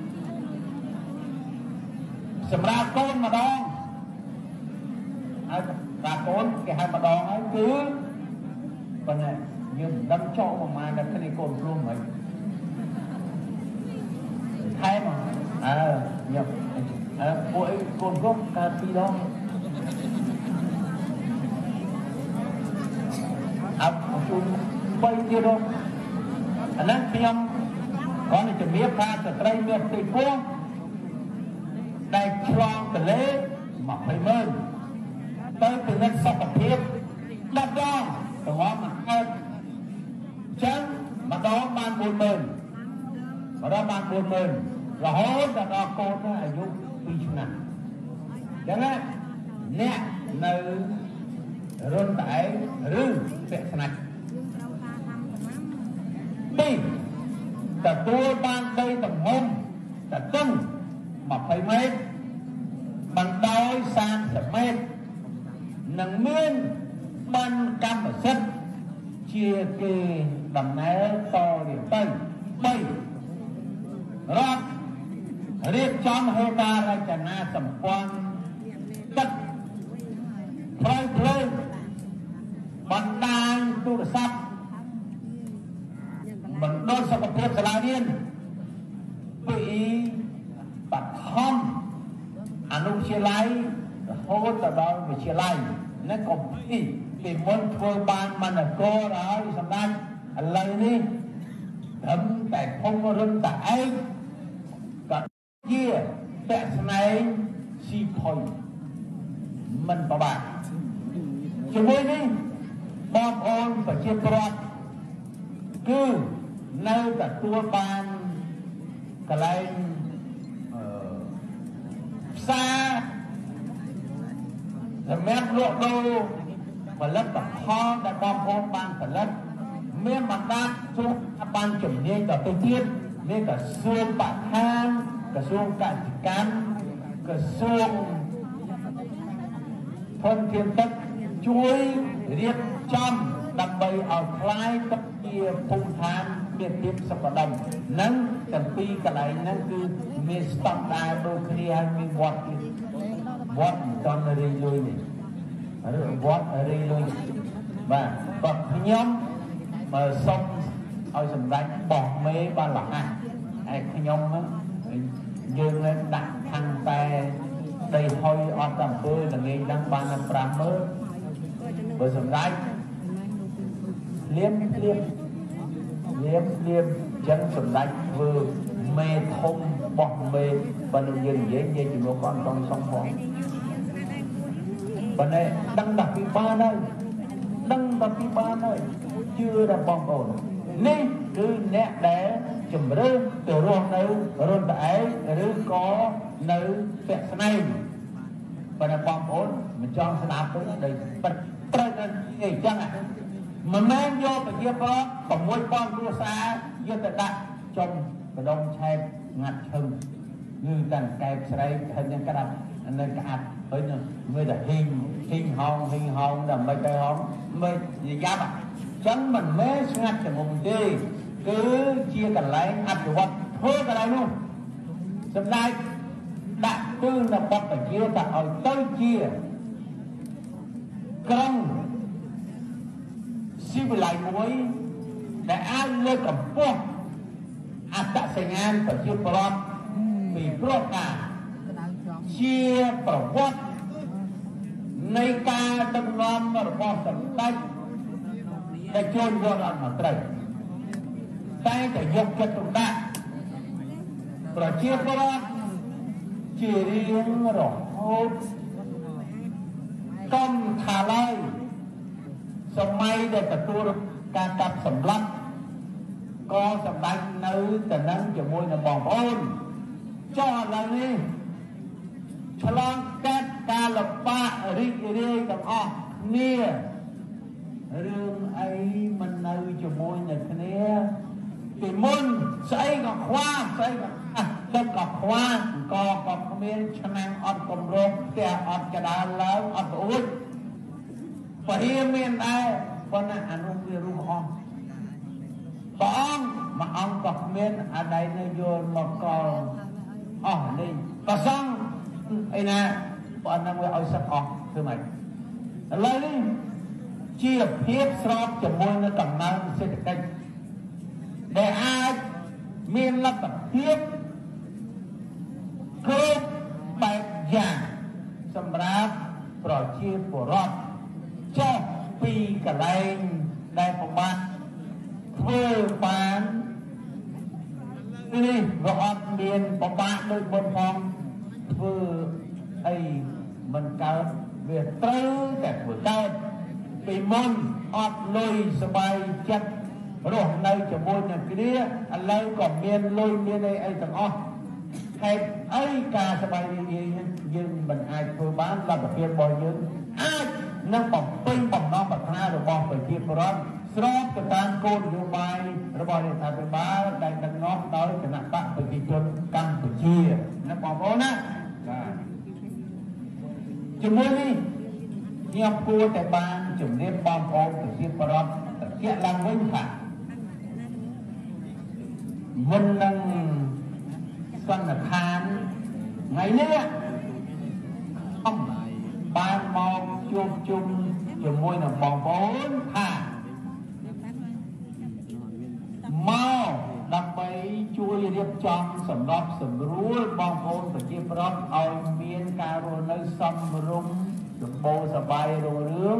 [SPEAKER 5] សម្រាប់កូនម្ដងហើយតាកូនគេហៅម្ដងហើយគឺប៉ុន្តែយើងមិនដឹងចោលប្រមាណតែគ្នាកូនព្រមហើយថែមខ្ញុំពួកអីកូនព្រមកើត2ដងអត់ជុំ3ទៀតដល់អាហ្នឹងខ្ញុំគាត់នឹងជំរាបថាស្ត្រីមានផ្ទៃពោះដែលឆ្លងទលេ20000ទៅពិនិត្យសុខភាព10ដងទាំងអស់មកកើតចឹងម្ដងបាន40000ម្ដងបាន40000រហូតដល់កូនអាយុ2ឆ្នាំចឹងណាអ្នកនៅរុនតែឯងឬពាក់ស្នាច់2ទទួលបានដីទំហំតឹង20 ម៉ែត្របណ្ដោយ30 ម៉ែត្រនឹងមានបានកម្មសិទ្ធិជាគេដំណើរតរៀបទៅ3រដ្ឋរៀបចំហេតារចនាសម្ព័ន្ធទឹកផ្លូវភ្លើងបណ្ដាញទូរស័ព្ទបណ្ដុះសុខភាពសាលារៀនពីបឋមអនុវិទ្យាល័យរហូតទៅដល់វិទ្យាល័យនិងកុំពីមុនធ្វើបានមន្តគរហើយសម្ដេចឥឡូវនេះត្រឹមតែភូមិរុនតែឯងក៏ជាពាក់ស្នែងស៊ីផុយមិនប្របាក់ជាមួយនេះបងប្អូនប្រជាពលរដ្ឋគឺនៅទទួលបានកន្លែងផ្សារសម្រាប់លក់ដូរផលិតផលដែលបងប្អូនបានផលិតមានបណ្ដាសួរបានជំនាញដល់ទៅទៀតមានក្រសួងបរិស្ថានក្រសួងកសិកម្មក្រសួងធនធានទឹកជួយរៀបចំដើម្បីឲ្យខ្លាយទៅជាភូមិឋានមានភាពសុខដុមនិងទាំងពីរកន្លែងហ្នឹងគឺមានស្តង់ដារដូចគ្នាហើយមានវត្តទៀតវត្តមិនតន់រីលុយនេះឬវត្តរីលុយបាទគាត់ខ្ញុំសុំឲ្យសម្ដេចបោះមេបានលះហើយខ្ញុំហ្នឹងយើងនឹងដាក់ខាងតែដីហុយអត់តាមពើល្ងាចហ្នឹងបាន50000បើសម្ដេចលៀមចឹងសម្ដេចធ្វើមេធំបោះមេបើនឹងយើងនិយាយជំនួសគាត់អត់សំផងប៉ុន្តែដឹងតែពីបានហើយជឿដល់បងប្អូននេះគឺអ្នកដែលជំរឿនទៅរស់នៅរុនត្អែឬក៏នៅពាក់ស្នែងប៉ុន្តែបងប្អូនមិនចង់ស្ដាប់ទេដោយពិតត្រូវតែអីចឹងមិនមែនយកប្រជាប្រដ្ឋ6ពាន់គ្រួសារយកទៅដាក់ចំកដុំឆែកងាត់ឈឹងគឺតាំងកែបស្រីហើយនឹងក្តាប់នៅក្អាត់ហើយនឹងមើលតែហ៊ីងហោងដើម្បីទៅហោងមើលយ៉ាប់អញ្ចឹងមិនមែនស្ងាត់ចំងទេគឺជាកន្លែងអភិវឌ្ឍធ្វើកន្លែងនោះសម្ដេចដាក់គឺនៅបទបញ្ជាថាឲ្យទៅជាក្រុងស៊ីវិល័យមួយដែលអាចលើកកម្ពស់អត្តសញ្ញាណប្រជាប្រដ្ឋពីព្រោះការជាប្រវត្តិនៃការដឹកនាំរបស់សម្ដេចដែលចូលយករដ្ឋមន្ត្រីតែតែយកចិត្តទុកដាក់ប្រជាប្រដ្ឋជារៀងរហូតកំថាឡើយសម័យដែលទទួលការកាប់សម្លាប់ក៏សម្ដេចនៅទៅនឹងជាមួយនឹងបងប្អូនចុះឥឡូវនេះឆ្លងកាត់ការលំបាករីករាយទាំងអស់គ្នារឿងអីមិននៅជាមួយនឹងគ្នាពីមុនស្អីក៏ខ្វះស្អីក៏ទឹកក៏ខ្វះក៏គ្មានឆ្នាំងអត់គម្រោងផ្ទះអត់កដាលឡើងអត់អួចពហិមានដែរប៉ុន្តែអានោះវារស់អស់ព្រះអង្គមួយអង្គក៏គ្មានអាដៃនៅយល់មកកលអស់នេះប្រសង់អីណាប៉ុន្តែវាឲ្យសឹកអស់ធ្វើម៉េចឥឡូវនេះជាភាពស្របជាមួយនឹងកំណើនសេដ្ឋកិច្ចដែលអាចមានលទ្ធភាពគ្រប់បែបយ៉ាងសម្រាប់ប្រជាពលរដ្ឋចុះពីកន្លែងដែលប្រមាថធ្វើបាននេះក៏អត់មានប្របាក់ដូចមុនផងធ្វើអីមិនកើតវាត្រូវតែធ្វើកើតពីមុនអត់លុយសบายចិត្តរស់នៅជាមួយនឹងគ្នាឥឡូវក៏មានលុយមានអីទាំងអស់ហេតុអីការសบายរីករាយយើងមិនអាចធ្វើបានលទ្ធភាពរបស់យើងអាចនឹងបំពេញបំណងប្រាថ្នារបស់ប្រជាពលរដ្ឋស្របទៅតាមគោលនយោបាយរបស់រដ្ឋាភិបាលដែលដឹកនាំដោយគណៈបកប្រជាជនកម្ពុជាណាបងប្អូនណាបាទជាមួយនេះខ្ញុំគួរតែបានជំរាបបងប្អូនប្រជាពលរដ្ឋជាក់ឡើងវិញថាមុននឹងសន្និដ្ឋានថ្ងៃនេះខ្ញុំបានមកជួបជុំជាមួយនឹងបងប្អូនថាមកដើម្បីជួយរៀបចំសម្រាប់សម្រួលបងប្អូនប្រជាប្រដ្ឋឲ្យមានការរស់នៅសមរម្យសម្បូរសប្បាយរុងរឿង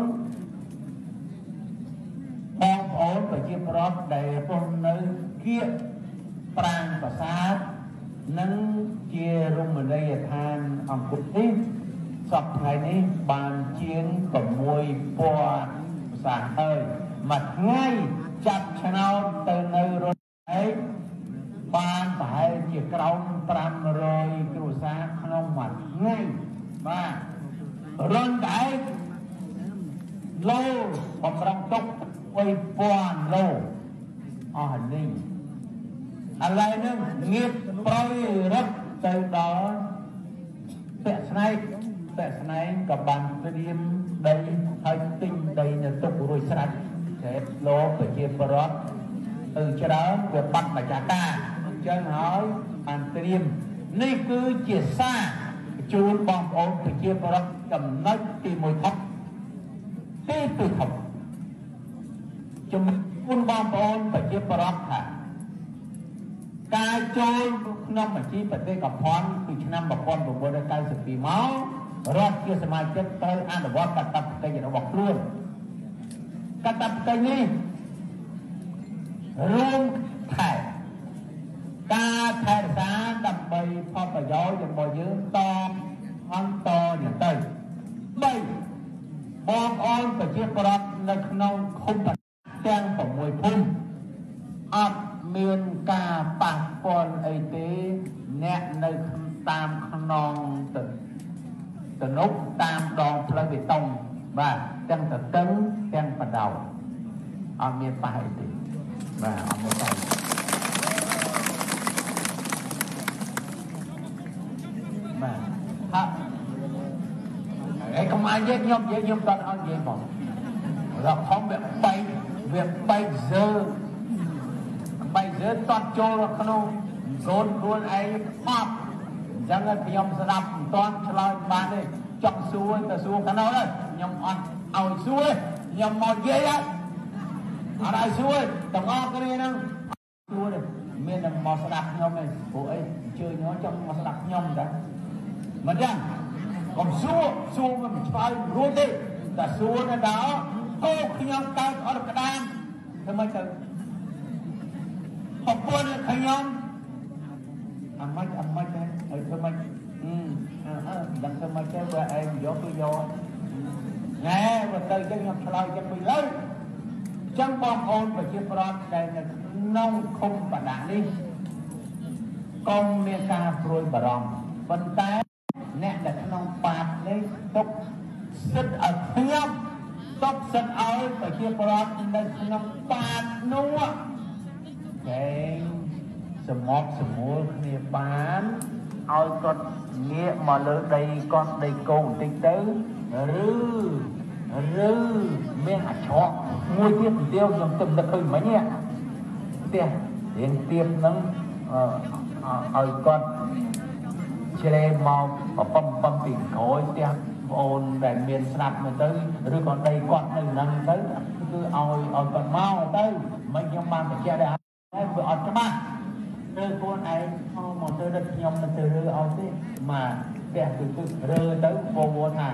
[SPEAKER 5] បងប្អូនប្រជាប្រដ្ឋដែលរស់នៅគៀកប្រាង្គប្រាសាទនិងជារមណីយដ្ឋានអង្គរនេះសប្តាហ៍នេះបានជាង6,000ភាសាហើយមួយថ្ងៃចាប់ឆ្នោតទៅនៅរុនឯកបានប្រហែលជាក្រោម500គ្រួសារក្នុងមួយថ្ងៃបាទរុនឯកឡូបំរុងទុក1000ឡូអស់នេះឥឡូវនេះងៀបប្រយរត់ទៅដល់ពាក់ស្នែងក៏បានត្រៀមដីហើយទិញដីនៅទុករួចស្រេចចេះលោប្រជាពលរដ្ឋទៅច្រើនវាបាត់ម្ចាស់ការអញ្ចឹងហើយបានត្រៀមនេះគឺជាសារជូនបងប្អូនប្រជាពលរដ្ឋចំណុចទី1ថប់ទី2ថប់ជំនុំបងប្អូនប្រជាពលរដ្ឋថាការចូលក្នុងបញ្ជីប្រទេសកភ័ណ្ឌពីឆ្នាំ1992មករដ្ឋជាសមាជិកត្រូវអនុវត្តកាតព្វកិច្ចរបស់ខ្លួនកាតព្វកិច្ចនេះរួមថែការថែរក្សាដើម្បីផលប្រយោជន៍របស់យើងតអន្តរទៅ3បងប្អូនប្រជាពលរដ្ឋនៅក្នុងឃុំទាំង6ភូមិអត់មានការប៉ះពាល់អីទេអ្នកនៅតាមខ្នងទៅនោះតាមដងផ្លូវបេតុងបាទទាំងតតឹងទាំងបដោអត់មានប៉ះអីទេបាទអត់មានប៉ះបាទហាក់ឯកុំអាយខ្ញុំនិយាយខ្ញុំតើអត់និយាយផងរកខំវាបែកជើតត់ចូលក្នុងកូនខ្លួនឯងអត់អញ្ចឹងខ្ញុំស្ដាប់មិនទាន់ឆ្លើយបានទេចង់សួរទៅសួរខាងនោះខ្ញុំអត់ឲ្យសួរខ្ញុំមកនិយាយអត់ឲ្យសួរទាំងអស់គ្នាហ្នឹងសួរទេមានតែមកស្ដាប់ខ្ញុំទេព្រោះអីអញ្ជើញខ្ញុំចង់មកស្ដាប់ខ្ញុំតាមិនចឹងកុំសួរមិនឆ្លើយរួចទេតែសួរទៅដល់គោខ្ញុំកើតអត់ក្តាមធ្វើម៉េចទៅប្រពន្ធខ្ញុំអាម៉េចដែរឲ្យធ្វើម៉េចដឹងធ្វើម៉េចទៅបើឯងយកទៅយកណែបើទៅចឹងខ្ញុំឆ្លើយចឹងពីលើចឹងបងប្អូនប្រជាប្រដ្ឋដែលនៅក្នុងឃុំបដានេះកុំមានការព្រួយបារម្ភប៉ុន្តែអ្នកដែលក្នុងបាតនេះទុកសិទ្ធឲ្យខ្ញុំទុកសិទ្ធឲ្យប្រជាប្រដ្ឋនៅក្នុងបាតនោះគេសមត់សមូលគ្នាបានឲ្យគាត់ងាកមកលើដីគាត់ដីកូនបន្តិចទៅឬមានអាច្រកមួយទៀតខ្ញុំទៅនឹកឃើញមិញនេះផ្ទះរៀងទៀបហ្នឹងឲ្យគាត់ជ្រែមកបំពីក្រោយផ្ទះបងអូនដែលមានស្ដាប់មើលទៅឬក៏ដីគាត់នៅហ្នឹងទៅគឺឲ្យគាត់មកទៅមិនខ្ញុំបានបញ្ជាក់ដែរហើយវាអត់ច្បាស់ឬខ្លួនឯងមកទៅដឹកខ្ញុំទៅរើឲ្យទេមកផ្ទះគឺរើទៅបងប្អូនថា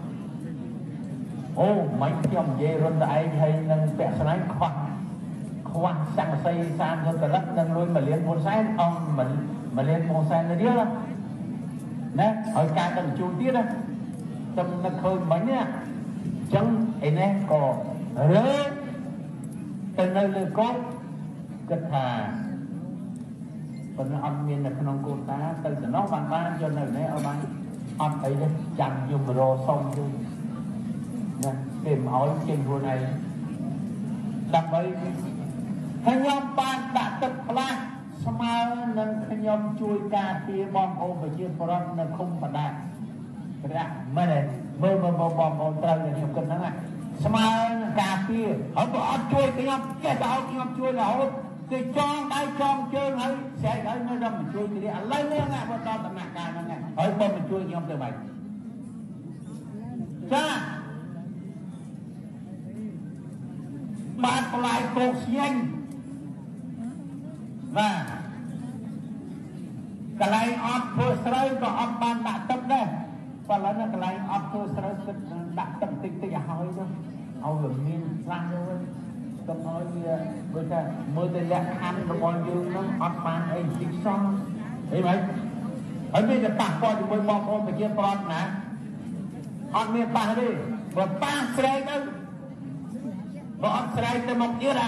[SPEAKER 5] អូមិនខ្ញុំនិយាយរុនតែឯងហើយនឹងពាក់ស្លាញ់ខ្វះសង្កសី30កលឹកនឹងលុយ1,400,000អង្គ1,400,000រៀលណាហើយការដឹកជញ្ជូនទៀតណាខ្ញុំនឹកឃើញមិញណាអញ្ចឹងឯនេះក៏រើទៅនៅលើកូនគិតថាប៉ុន្តែអត់មាននៅក្នុងកូនតាទៅទៅនោះបានយកនៅនេះឲ្យបានអត់អីទេចាំយំរសុំទៅណាគេមកឲ្យចេញខ្លួនឯងដើម្បីខ្ញុំបានដាក់ទឹកផ្លាស់ស្មើនឹងខ្ញុំជួយការពារបងប្អូនប្រជាពលរដ្ឋនៅឃុំបដាព្រះមែនទេមើលបងប្អូនត្រូវតែខ្ញុំគិតហ្នឹងស្មើនឹងការពារហើយក៏អត់ជួយខ្ញុំចេះតែឲ្យខ្ញុំជួយរហូតគេចងដៃចងជើងហើយស្រែកហើយនៅតែមិនជួយគ្នាឥឡូវនេះណាបើដល់ដំណាក់កាលហ្នឹងហើយបើមិនជួយខ្ញុំទៅបាច់ចាបានផ្លាយគោកស្ញែងបាទកន្លែងអត់ធ្វើស្រូវក៏អត់បានដាក់ទឹកដែរបើឥឡូវនេះកន្លែងអត់ធ្វើស្រូវគិតដាក់ទឹកតិចឲ្យហើយទៅឲ្យវាមានខ្លះទៅកុំឲ្យវាដូចថាមើលទៅលក្ខខណ្ឌរបស់យើងហ្នឹងអត់បានអីទីសោះអីហ្មងហើយមានតែប៉ះពាល់ជាមួយបងប្អូនប្រជាពលរដ្ឋណាអត់មានប៉ះទេបើប៉ះស្រែកទៅបើអត់ស្រែកទៅមកទៀត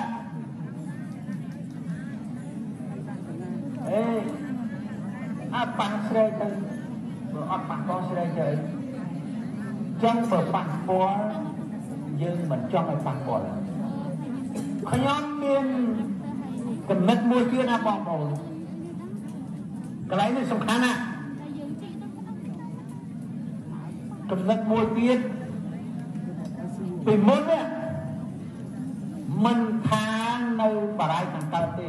[SPEAKER 5] អត់ប៉ះស្រែកទៅបើអត់ប៉ះក៏ស្រែកទៅចឹងបើប៉ះពាល់យើងមិនចង់ឲ្យប៉ះពាល់ខ្ញុំមានចំណុចមួយទៀតណាបងប្អូនកន្លែងនេះសំខាន់ណាស់ចំណុចមួយទៀតពីមុននេះមិនថានៅបរាយខាងកើតទេ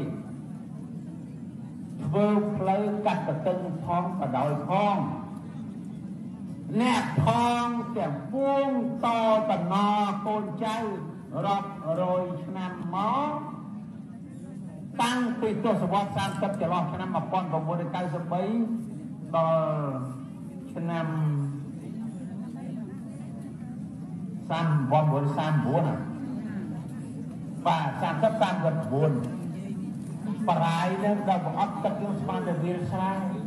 [SPEAKER 5] ធ្វើផ្លូវកាត់បន្ទឹងផងបដោយផងអ្នកផងទាំងពួងតតណកូនចៅរាប់រយឆ្នាំមកតាំងពីទសវត្សរ៍30ចន្លោះឆ្នាំ1993ដល់ឆ្នាំ1939បាទ30-39បរាយនឹងដល់បង្អត់ទឹកយើងស្មានតែវាលស្រែ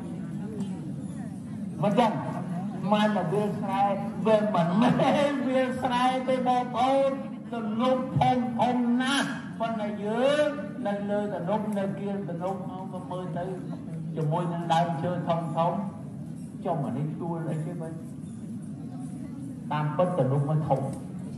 [SPEAKER 5] មិនចឹងស្មានតែវាលស្រែវាមិនមែនវាលស្រែទេបងប្អូនទំនុកធំណាស់ប៉ុន្តែយើង nơi lơ tận nốt nơi kia tận nốt nó mơi tới cho môi nó đau chơi thông thống trong mà đi tua lại chứ vậy tam bất tận nốt mới thông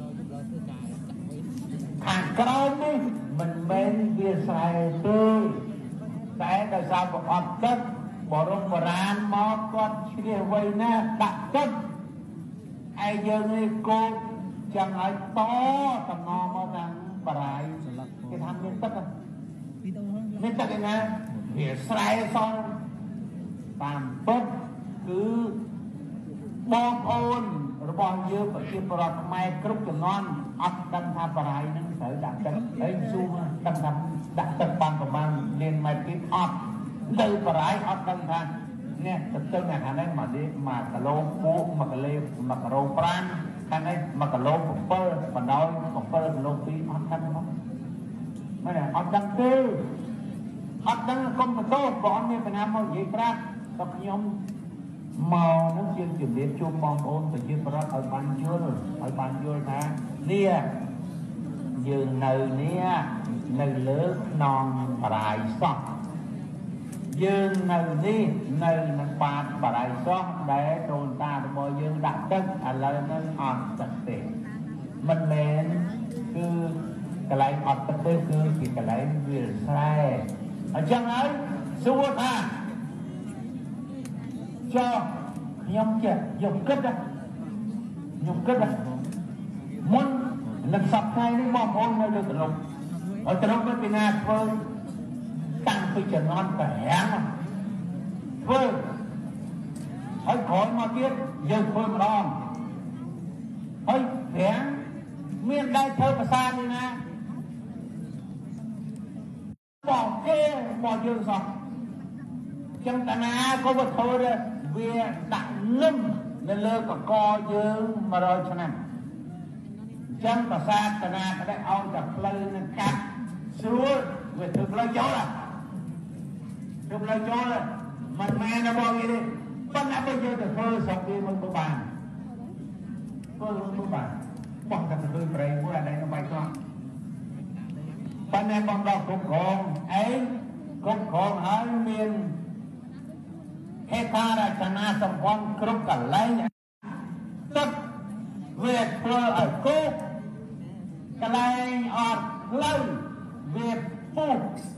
[SPEAKER 5] hàng cao đi mình men bia xài tươi cái đời sao có ập đất bỏ rong bỏ ran mót con chia vây nè đặt chất ai giờ này cô chẳng ai to tầm nò mà rằng bà lại cái thằng nên tất nên tất cái nè thì sai xong tạm bất cứ bom ôn rồi bom dưa phải chịu bọt mai cướp cho ngon ấp đâm tha bà lại nó phải đặt chất ấy zoom đâm thầm đặt chất bằng của bạn nên mai tiếp ấp từ bà lại ấp đâm tha nè thực sự này anh ấy mà đi mà cả lô bố mà cả lê mà cả rô pran anh ấy mà cả lô một phơ mà nói một phơ lô phí ấp đâm không mấy này ấp đâm tư ấp đâm không mà tốt bọn như phải làm một gì ra tập nhóm màu nó chuyên chuyển đến chung mong ôn phải chuyên ra ở bàn chưa ta nia dường nơi nia nơi lớn non bài sọc dương nơi đi nơi nó bạt bà đại xót để đồn ta được bao dương đặt chất à lời nó on thật tiền mình mến cứ cái lấy ọt tất tư cứ thì cái lấy việc sai ở chân ấy xua tha cho nhóm chết dùng kết đó muốn lần sắp hai đến mong ôn nơi được lục ở trong cái bên này thôi tăng phải trở non khỏe vâng hãy khỏi mà biết dừng phương đòn hãy khỏe miền đây thơ mà xa đi nè bỏ kê bỏ dương xong chẳng ta ná có một thôi đó vì đặt lưng nên lơ có co dương mà rồi cho nè chẳng mà xa ta ná cái đấy ông chặt lơ nên cắt xuống về thực lơ chó là thực lơ chó là mình mẹ nó bao nhiêu đi bắt đã bây giờ được phơ xong đi mình có bàn bọn ta phải bày của là đây nó bay con bạn em bằng đọc cũng còn ấy cũng còn ở miền hết ta là chẳng na xong con cướp cả lấy tất việc phơ ở cốt cái này ở lâu việc phụ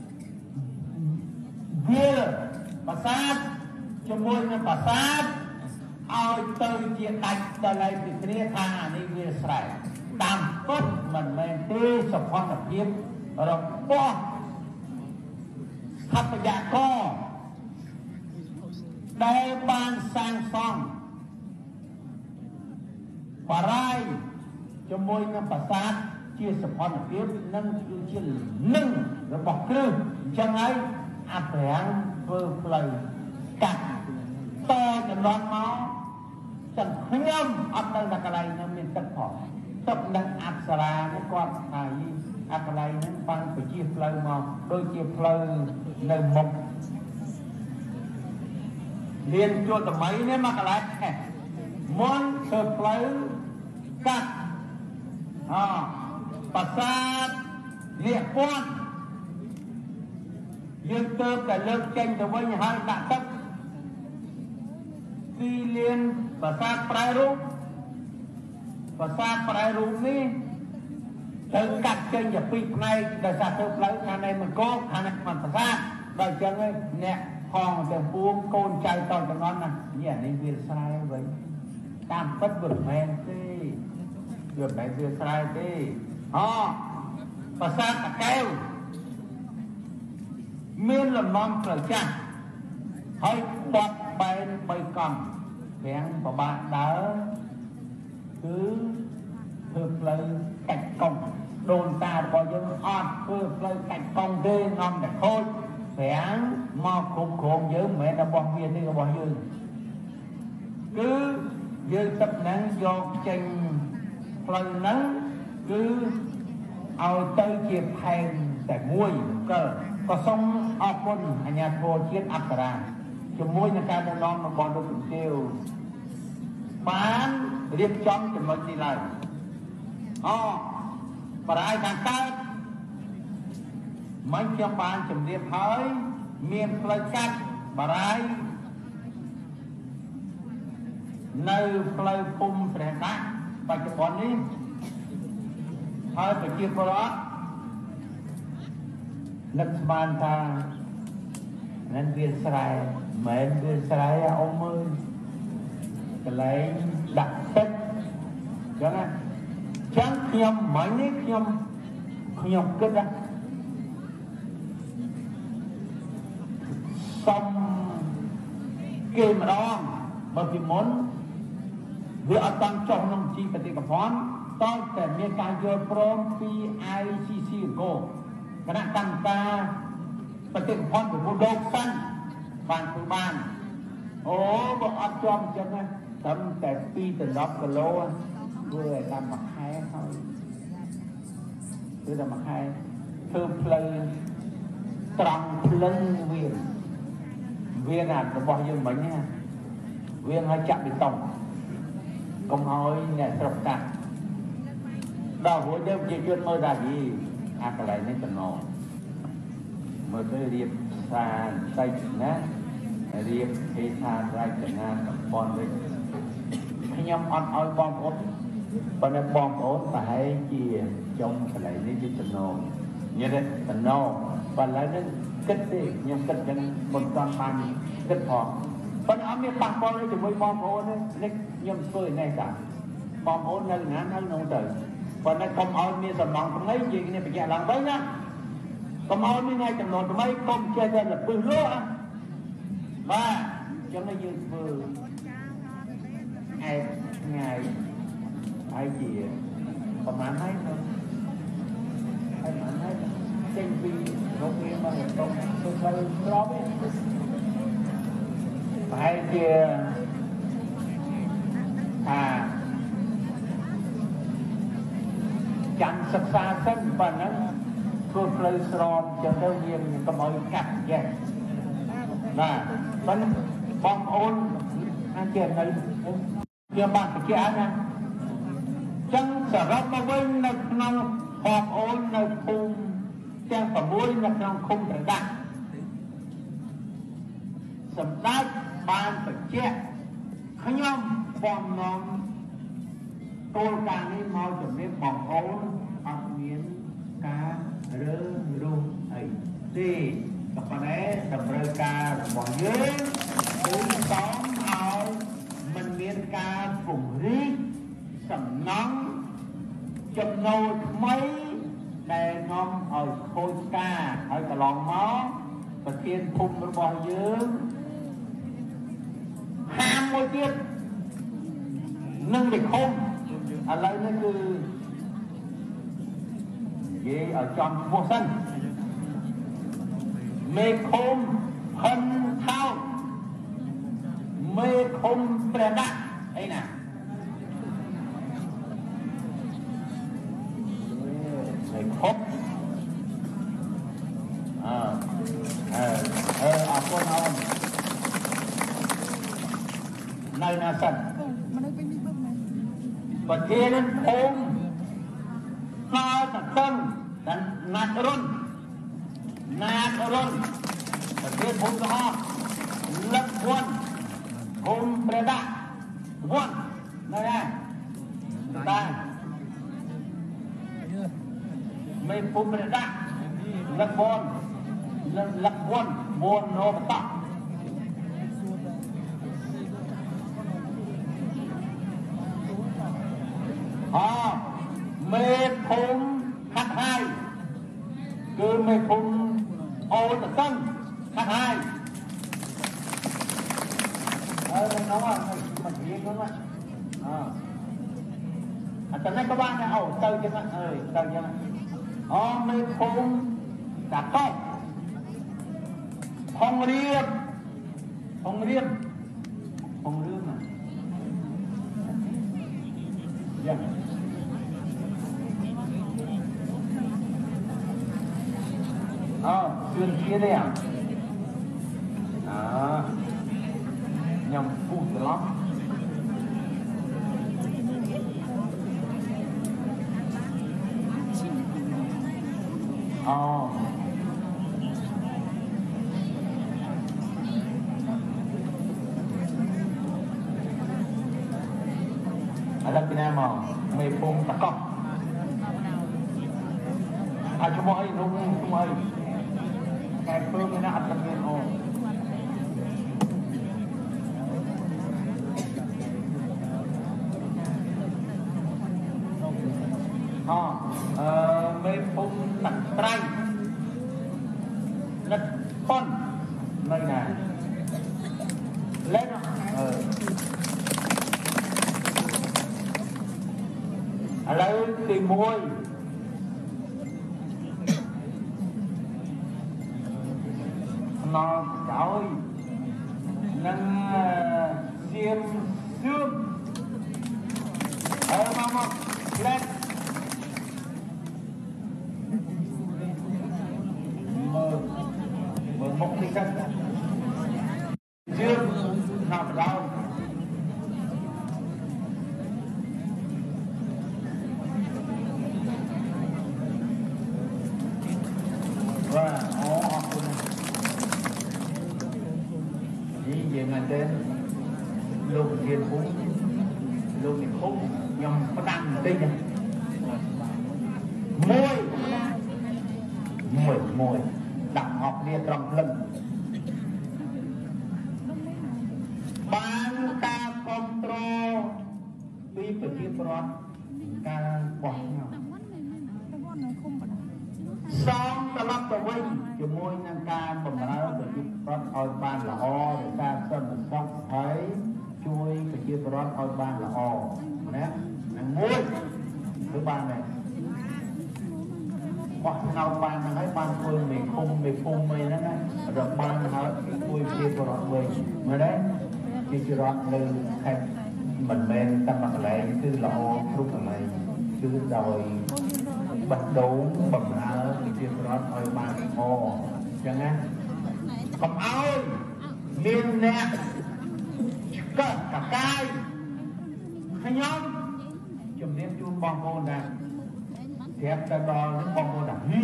[SPEAKER 5] việc bà sát cho môi nó bà sát ao từ chuyện đạch từ lại bị kia thà đi việc sải tam phút mình tê sập con lập tiếp rồi bỏ thắp dạ co đây ban sang xong bà rai cho môi nó bà sát chia sập con lập tiếp nâng chia nâng rồi bỏ cứ chân ấy áp hẹn vừa lời cắt to cho loạn máu chẳng nhâm áp đang là cái này nó mình tất khỏi tập đang áp xà nó con này áp cái này nó ban phải chia lời mà đôi chia lời nơi một liền cho tầm mấy nếu mà cái này muốn sợp lời cắt bà sát liệt quan dương tơ cả lực tranh từ với hai đạn tấp khi liên và sát prai rút ní từ cắt chân và phi này đời sát tơ lấy thằng này mình có thằng này mình phải sát đời chân ấy nè hòn từ buông côn trai toàn cho ngon nè nhẹ này việc sai vậy tam bất vượt men đi vượt này việc sai đi và sát là kêu miên là non trở chặt hơi bọt bên bay cầm hẹn của bạn đỡ cứ thực lời cạch công đồn ta có dân on thực lời cạch công ghê ngon để thôi hẹn mò khủng khủng với mẹ đã bọn viên đi có bọn dương cứ dương tập nắng do tranh lời nắng cứ ao tới chiếc hành tại muối cơ có xong ọp môn ở nhà thô chiếc áp ra cho muối nhà ta đã non mà bọn nó cũng tiêu bán riêng trong cho mình đi lại và ai càng cao mấy trong ban chấm điểm hơi miền phơi cắt bà rai nơi phơi phum phèn đá và chụp bọn đi hơi phải chia vào đó lực ban ta nên viên sài mệnh viên sài ông ơi cái lấy đặt tích cho nên chẳng nhầm mấy nít nhầm kết ra xong kê mà đó bởi vì muốn vừa ở tăng trong nông chi phải tìm phán tôi sẽមានការយល់ព្រមពី ICC គណៈកម្មការប្រតិភពរបស់លោកសិនបានធ្វើបានអូបើអត់ជាប់អញ្ចឹងណាត្រឹមតែ2ទៅ10គីឡូធ្វើឲ្យតាមមួយខែហើយគឺតែមួយខែធ្វើផ្លូវត្រង់ភ្លឹងវាណារបស់យើងមិញណាវាឲ្យចាក់បេតុងកុំឲ្យអ្នកស្រុកកាត់ដល់រួចទៅជាជនមើលថាយីអាកន្លែងនេះតំណមើលទៅរៀបសារតិចណារៀបហេដ្ឋារចនាសម្ព័ន្ធវិញខ្ញុំអត់ឲ្យបងប្អូនប៉ុន្តែបងប្អូនប្រហែលជាចុងកន្លែងនេះជាតំណញ៉េទេតំណប៉ុន្តែនេះគិតទេខ្ញុំគិតចឹងមិនតាន់បានគិតផងប៉ុន្តែអត់មានប៉ះពាល់ទេជាមួយបងប្អូនទេខ្ញុំធ្វើឯនេះតាបងប្អូននៅណានៅនោះទៅប៉ុន្តែកុំឲ្យមានសំណងថ្មីនិយាយគ្នាបញ្ជាក់ឡើងវិញណាកុំឲ្យមានថ្ងៃចំនួនថ្មីកុំចេះតែលពឹសលក់បាទចឹងយើងធ្វើឯថ្ងៃហើយជាប្រហែលហើយទៅហើយប្រហែលចេញពីរោងរៀនមកទៅធ្វើផ្លូវស្របទេប្រហែលជាចាំសិក្សាសិនប៉ុណ្ណឹងធ្វើផ្លូវស្រោមចឹងទៅវាកុំឲ្យកាត់ចេះបាទប៉ុន្តែបងប្អូនអាចជានៅខ្ញុំបានបញ្ជាក់ណាចឹងសរុបមកវិញនៅក្នុងបងប្អូននៅភូមិទាំង6នៅក្នុងឃុំត្រដាស់សម្ដេចបានបញ្ជាក់ខ្ញុំបំណងគោលការណ៍នេះមកជំរាបបងប្អូនអត់មានការរើសរុះអីទេក៏ប៉ុន្តែតម្រូវការរបស់យើងគឺសូមឲ្យមិនមានការពង្រីកសំណង់ចំណូលថ្មីដែលនាំឲ្យខូចការហើយកន្លងមកប្រធានភូមិរបស់យើងហាមមួយទៀតនឹងវិឃុំឥឡូវនេះគឺនិយាយឲ្យចំពោះសិនមេឃុំហិនថោមេឃុំព្រះដាក់អីណាមេឃុំអរគុណអូននៅណាសិនប្រធានភូមិហើយតឹងdan Nadrunប្រធានភូមិសហលឹកវ័នភូមិព្រះដាក់វ័ននៅណាតាមេភូមិព្រះដាក់លឹកវ័នវ័នណូបតមេភូមិខាត់ហើយគឺមេភូមិអូតតឹងខាត់ហើយនៅនោះមកនិយាយនោះអត់តែក៏បានដែរអូទៅចឹងទៅចឹងមេភូមិតាកោហងរៀបណាយ៉ាងchuyên kia đây à nhầm phụt lắm ở đây Nam mà mày phun tắc cọc chúng ơi chúng ơi cái phương này nó ăn được ô mày phun tắc trai lật con nơi này lên ở đây tìm môi nó cháu nâng xiêm xương mama lên mở một cái cân xương nằm đau và về ngày tên lục thiên phú lục thiên phú nhom có đăng tinh môi đặt học địa trong lần ban ta control vì phải chiaron ca bỏ nhau xong ta lắp tàu vinh cho môi năng ca bầm ra phải chiaron oi ban là o để ta sân xong thấy chui phải chia ron oi ban là o nè năng môi thứ ba này hoặc nào ban thấy ban phương mình phun mình đó rồi ban hỏi chui chia ron mình mà đấy chia ron như hay mình bên ta mặc lại cứ là o lúc này cứ rồi bật đủ bầm ra thì chia ron oi ban o chẳng á không ơi miền nè cất cả cai hay nhóm chùm đêm chuông bom môn nè thép ta đo những bom môn nè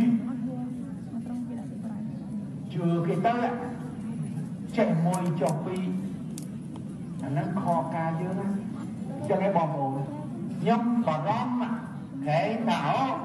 [SPEAKER 5] chưa cái tới chạy môi cho phi nó kho ca dữ lắm cho cái bom môn nhâm bà róm mà thế nào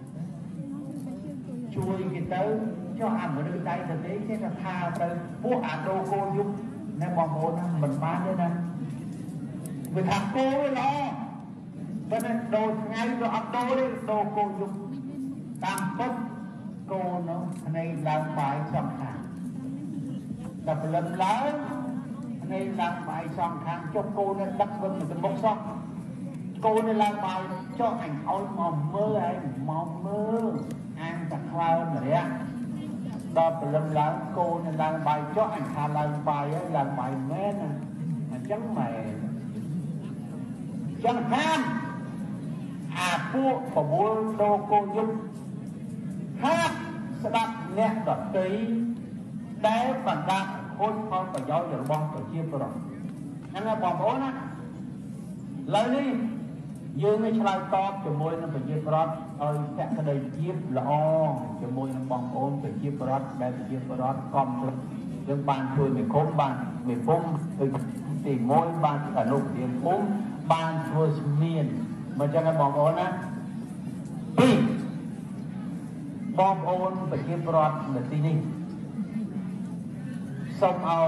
[SPEAKER 5] chui cái tới cho ăn ở đường đây thực tế cái là tha tới bố ăn đô cô giúp nên bom môn mình bán đây nè vì thằng cô ấy lo cho nên đồ ngay rồi ăn đô đấy đồ cô giúp tam bất cô nó này làm bài xong hàng đập lần lớn này làm bài xong hàng cho cô nên đắp vân một cái bốc xong cô nên làm bài cho ảnh ôi mồm mơ ăn thật lao rồi đấy đập lần lớn cô nên làm bài cho ảnh hà làm bài mê nè mà chẳng mày chẳng hamพวกบโดโกยุห้าสดับเนี่ยดอกตีได้ฝันดังคนเขาไปย้อยอย่างบองไปเชียบตลอดนั่นแหละบองโอ้นะแล้วนี่ยืนในชลายตอบจมูกนั่นไปเชียบตลอดเอาแค่กระไดเชียบละอจมูกนั่นบองโอนไปเชียบตลอดได้ไปเชียบตลอดกอมเรื่องบานช่วยไม่คมบานไม่ฟุ้งตีมวยบานขนุกเดียงฟุ้งบานช่วยเมียนมันจะกันบองโอนนะพี่บองโอนไปเชียบตลอดเหมือนที่นี่ส่งเอา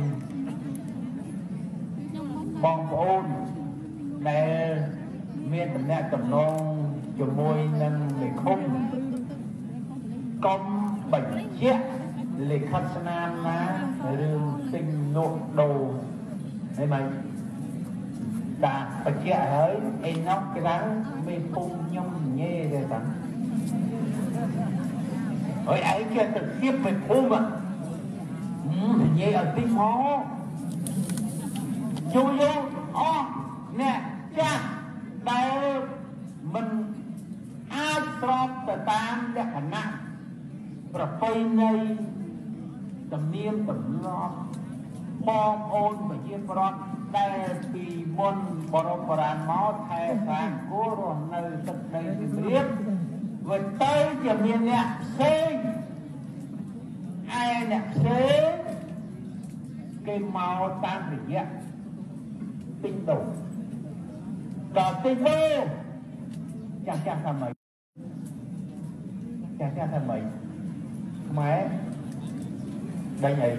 [SPEAKER 5] บองโอนในเมียนตำแหน่งตำนองจมูกนั่นไม่คมกอมbệnh chết lịch khắc nam ná rương sinh nộ đồ thấy mày ta bệnh chết hơi em nóc cái đắng mê phun nhông nhê rồi tặng ở ấy kia thực tiếp mê phun mà nhê ở tim hó chú vô nè cha đây mình ai trọt tờ tam để khả năngประเพณีตำเนียมตำนองบองโอนไปเยี่ยมร้อนได้ปีบนบรมปราณมอไทยสร้างกู้รวมในตึกในสิเรียบวันเต้จะมีเนี่ยเซ็งไอ้เนี่ยเซ็งเกมเมาตามไปเยอะปิ้งดุป đỏ tinh bơ chả thằng mấy chả thằng mấy máy đây này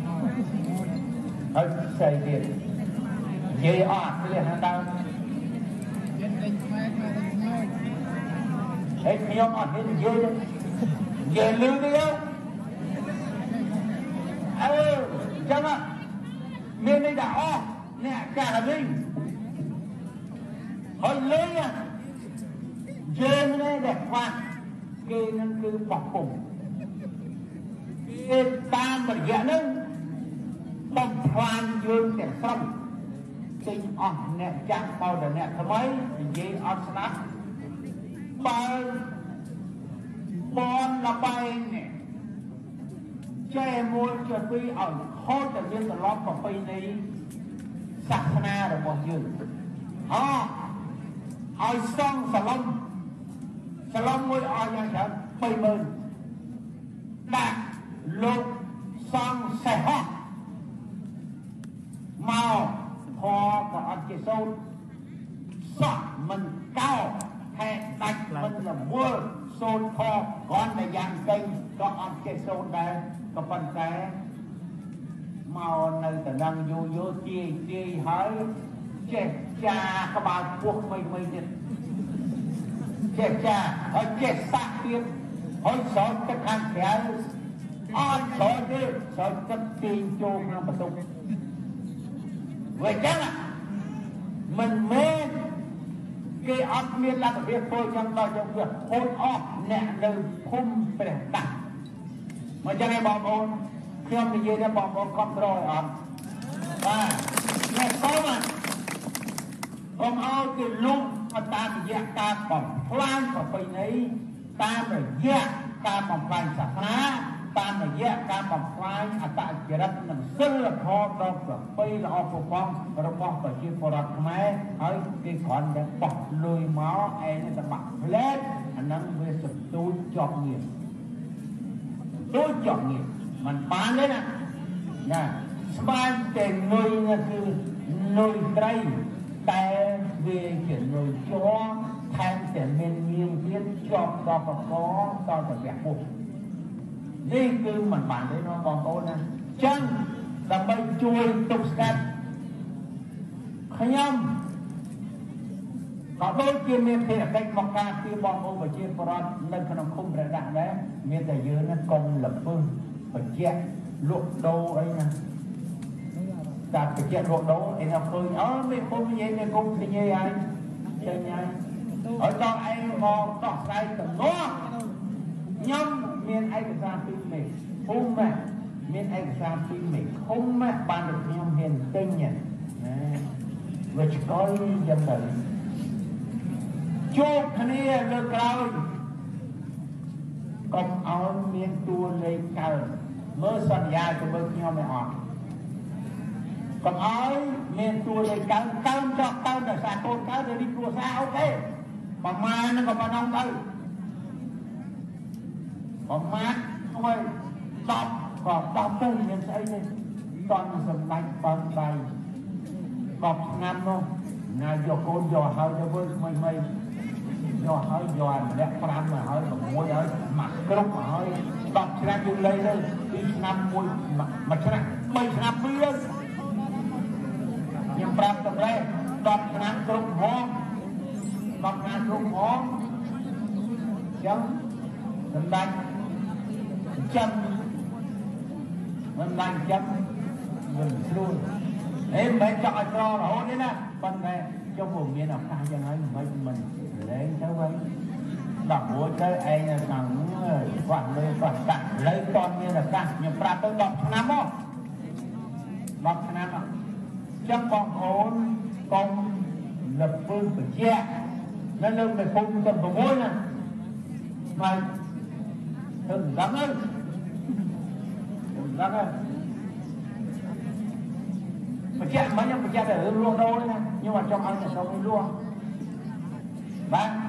[SPEAKER 5] hơi xây điện dây ọt cái liền hàng tao ấy khi ông ọt cái dây đấy dây lưu đi không chẳng ạ miền đây đã nè cả là linh hồi lấy à dây này đẹp quá kê nó cứ bọc cùng kê ta mà ghé nâng bọc hoàn dương sẽ xong tinh nè chắc bao giờ nè thầm ấy dây snap bay bon là bay nè che môi cho tuy ở hốt là viên là lót vào bay này sạc na rồi bọn dương ai xong xà lông môi ai nha sợ bay mơn đạt lục xong xe hót màu ho và ăn chế sâu sọt mình cao hẹn đạch mình là mua sôn kho con là dàn kênh có ăn chế sâu đây có phần té màu này ta đang vô chi hỏi chế cha các bạn buộc mây nhất chế cha hỏi chế xác tiếp hỏi sót các khăn khéo ăn sót đi sót các tiền chôn nó mà tung vậy chắc là mình mê cái ớt miên là cái việc tôi trong đó trong việc hôn ớt nẹ nơi khung bể tặng mà cho nên bọn ôn khi ông thì dây ra bọn ôn con rồi ớt và nè có mà ông ớt cái lúc mà ta thì dạy ta bằng plan của mình ấy ta phải dạy ta bằng plan sạc ná ta mà dạy ta bằng plan ta chỉ rất là rất là khó đó và bây là họ phục phong và phong phải chia phổ rạc máy ấy cái con đã bọc lùi máu ai nó bạc lên anh nâng về sự tôi chọn nghiệp mình bán đấy nè bán tiền nuôi làคือnuôi câyแต่về chuyện nuôi chó thay tiền men miên tiết cho có cho đẹp mộtนี่คือมันผ่านได้น้องบองโต้นะจังแต่ไปช่วยตุกกันขยำก็โดยที่มีเพียงแต่บอกการที่บองโต้ไปเชี่ยปรอนในขนมคุ้มระดับนั้นมีแต่ยืนนั้นกงหลับพึ่งไปเชี่ยลูกโตไอ้นะจากไปเชี่ยลูกโตไอ้เราเคยไม่คุ้มยังไม่คุ้มที่ยังไงใช่ไหมở trong anh mò tỏ sai tầm nó nhâm miền anh ra phim mình không mà miền anh ra phim mình không mà ban được nhâm hiền tinh nhỉ và chỉ có dân đời chốt khné lơ cao còn áo miền tua lên cao mơ sân dài của bên nhau mày họ còn áo miền tua lên cao cao cho cao là xa tôn cao rồi đi tua xa ok còn ma nó còn mà nông tới còn mát thôi đọc còn đọc tôi nên xây lên toàn sầm đánh bằng bài đọc ngăn không là do cô dò hơi cho với mây dò hơi dò đẹp pram mà hơi mà môi hơi mặt cái lúc mà hơi đọc ra dùng lấy lên đi năm môi mà cái này mây năm bia nhưng pram tập đây đọc năm cái lúc ho đọc năm lúc ho chẳng sầm đánh chân mình đánh chân mình luôn em mấy trọi trò là hôn đấy nè phần này trong vùng miền nào ta chẳng ấy mình lấy theo vậy đọc bố chơi anh là thằng quản lấy quản tặng lấy con như là cả nhưng ra tôi đọc năm không đọc năm không trong bọn hôn con lập phương phải che nên lưng phải phun cầm vào môi nè mà đừng lắm ơi đừng lắm ơi mà chạy mấy nhầm mà chạy để luôn đâu đấy nè nhưng mà trong anh là sao mới luôn bạn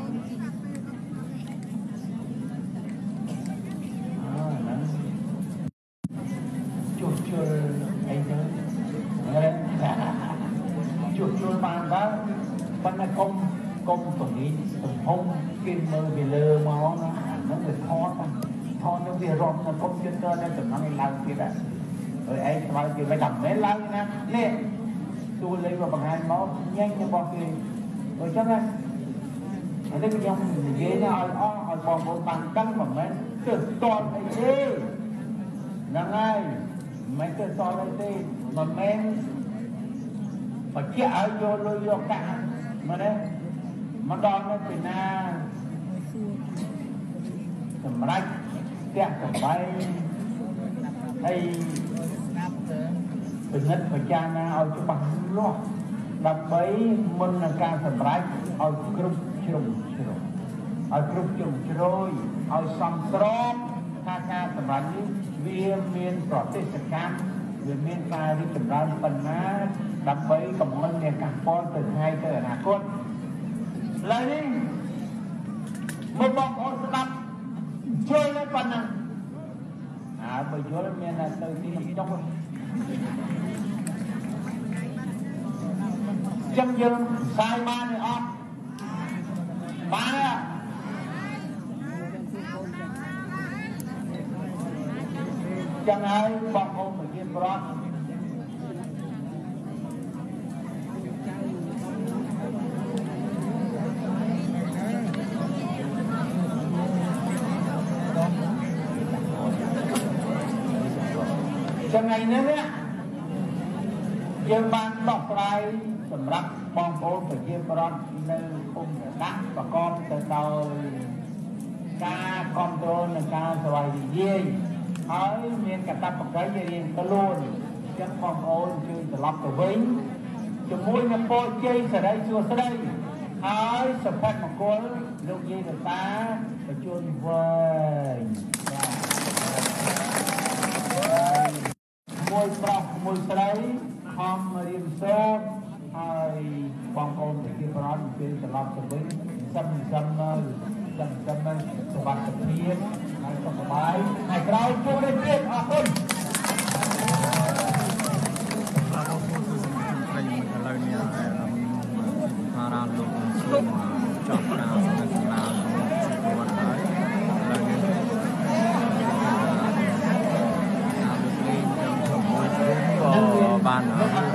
[SPEAKER 5] chuột chuột anh chơi chuột chuột bàn đó ប៉ុន្តែកុំពង្រីកទំហំគេមើលវាលើមកណាហ្នឹងវាថតទៅវារត់នៅកុំព្យូទ័រនៅចំណងឯឡើងទៀតហើយឯងស្វែងគេមិនថាមិនឡើងណានេះទូលេខមកបង្ហាញមកញ៉ាំរបស់គេអញ្ចឹងណាអានេះខ្ញុំនិយាយណាឲ្យអស់ឲ្យបងប្អូនបានដឹងមិនមែនទៅតន់អីទេហ្នឹងហើយមិនទៅតន់អីទេមិនមែនបច្ចៈឲ្យយកលុយយកកាក់មែនទេមកដល់នៅពីណាសម្រាប់ផ្ទះកំបែងហើយពិនិត្យពិចារណាឲ្យច្បាស់លាស់ដើម្បីមុននឹងការសម្រេចឲ្យគ្រប់ជ្រុងជ្រោយឲ្យគ្រប់ជ្រុងជ្រោយឲ្យសមស្របថាការសម្រេចនេះវាមានប្រទេសកម្មវាមានការរីកចម្រើនប៉ុណ្ណាដើម្បីកុំឲ្យមានការប៉ល់ទៅថ្ងៃទៅអនាគតឥឡូវនេះមកបងប្អូនស្ដាប់ជួយនៅប៉ុណ្ណឹងបើយល់មានតែទៅទីចុះចឹងយើងផ្សាយបានទេអត់បានទេចឹងហើយបងប្អូនប្រជាពលរដ្ឋថ្ងៃនេះយើងបានដោះស្រាយសម្រាប់បងប្អូនប្រជាពលរដ្ឋនៅភូមិដាក់ប្រកបទៅដោយការគ្រប់គ្រងនិងការស្វ័យរីយាយហើយមានកាតព្វកិច្ចរៀងខ្លួនចឹងបងប្អូនជួយត្រឡប់ទៅវិញជាមួយនឹងពរជ័យសេរីសួស្តីហើយសុភមង្គលលោកយាយតាបញ្ជូនវែងមួយប្រុសមួយស្រីខំរៀនសូត្រហើយបងប្អូនប្រជាពលរដ្ឋពេលត្រឡប់ទៅវិញសឹមនៅសុខភាពហើយសុខសប្បាយហើយក្រោយជួបគ្នាទៀតអរគុណ
[SPEAKER 1] បងប្អូនគឺសម្រាប់ព្រៃឥឡូវនេះថារានលោកសូមចប់ការសម្ដែងសម្ដានរបស់ហើយឥឡូវនេះបាន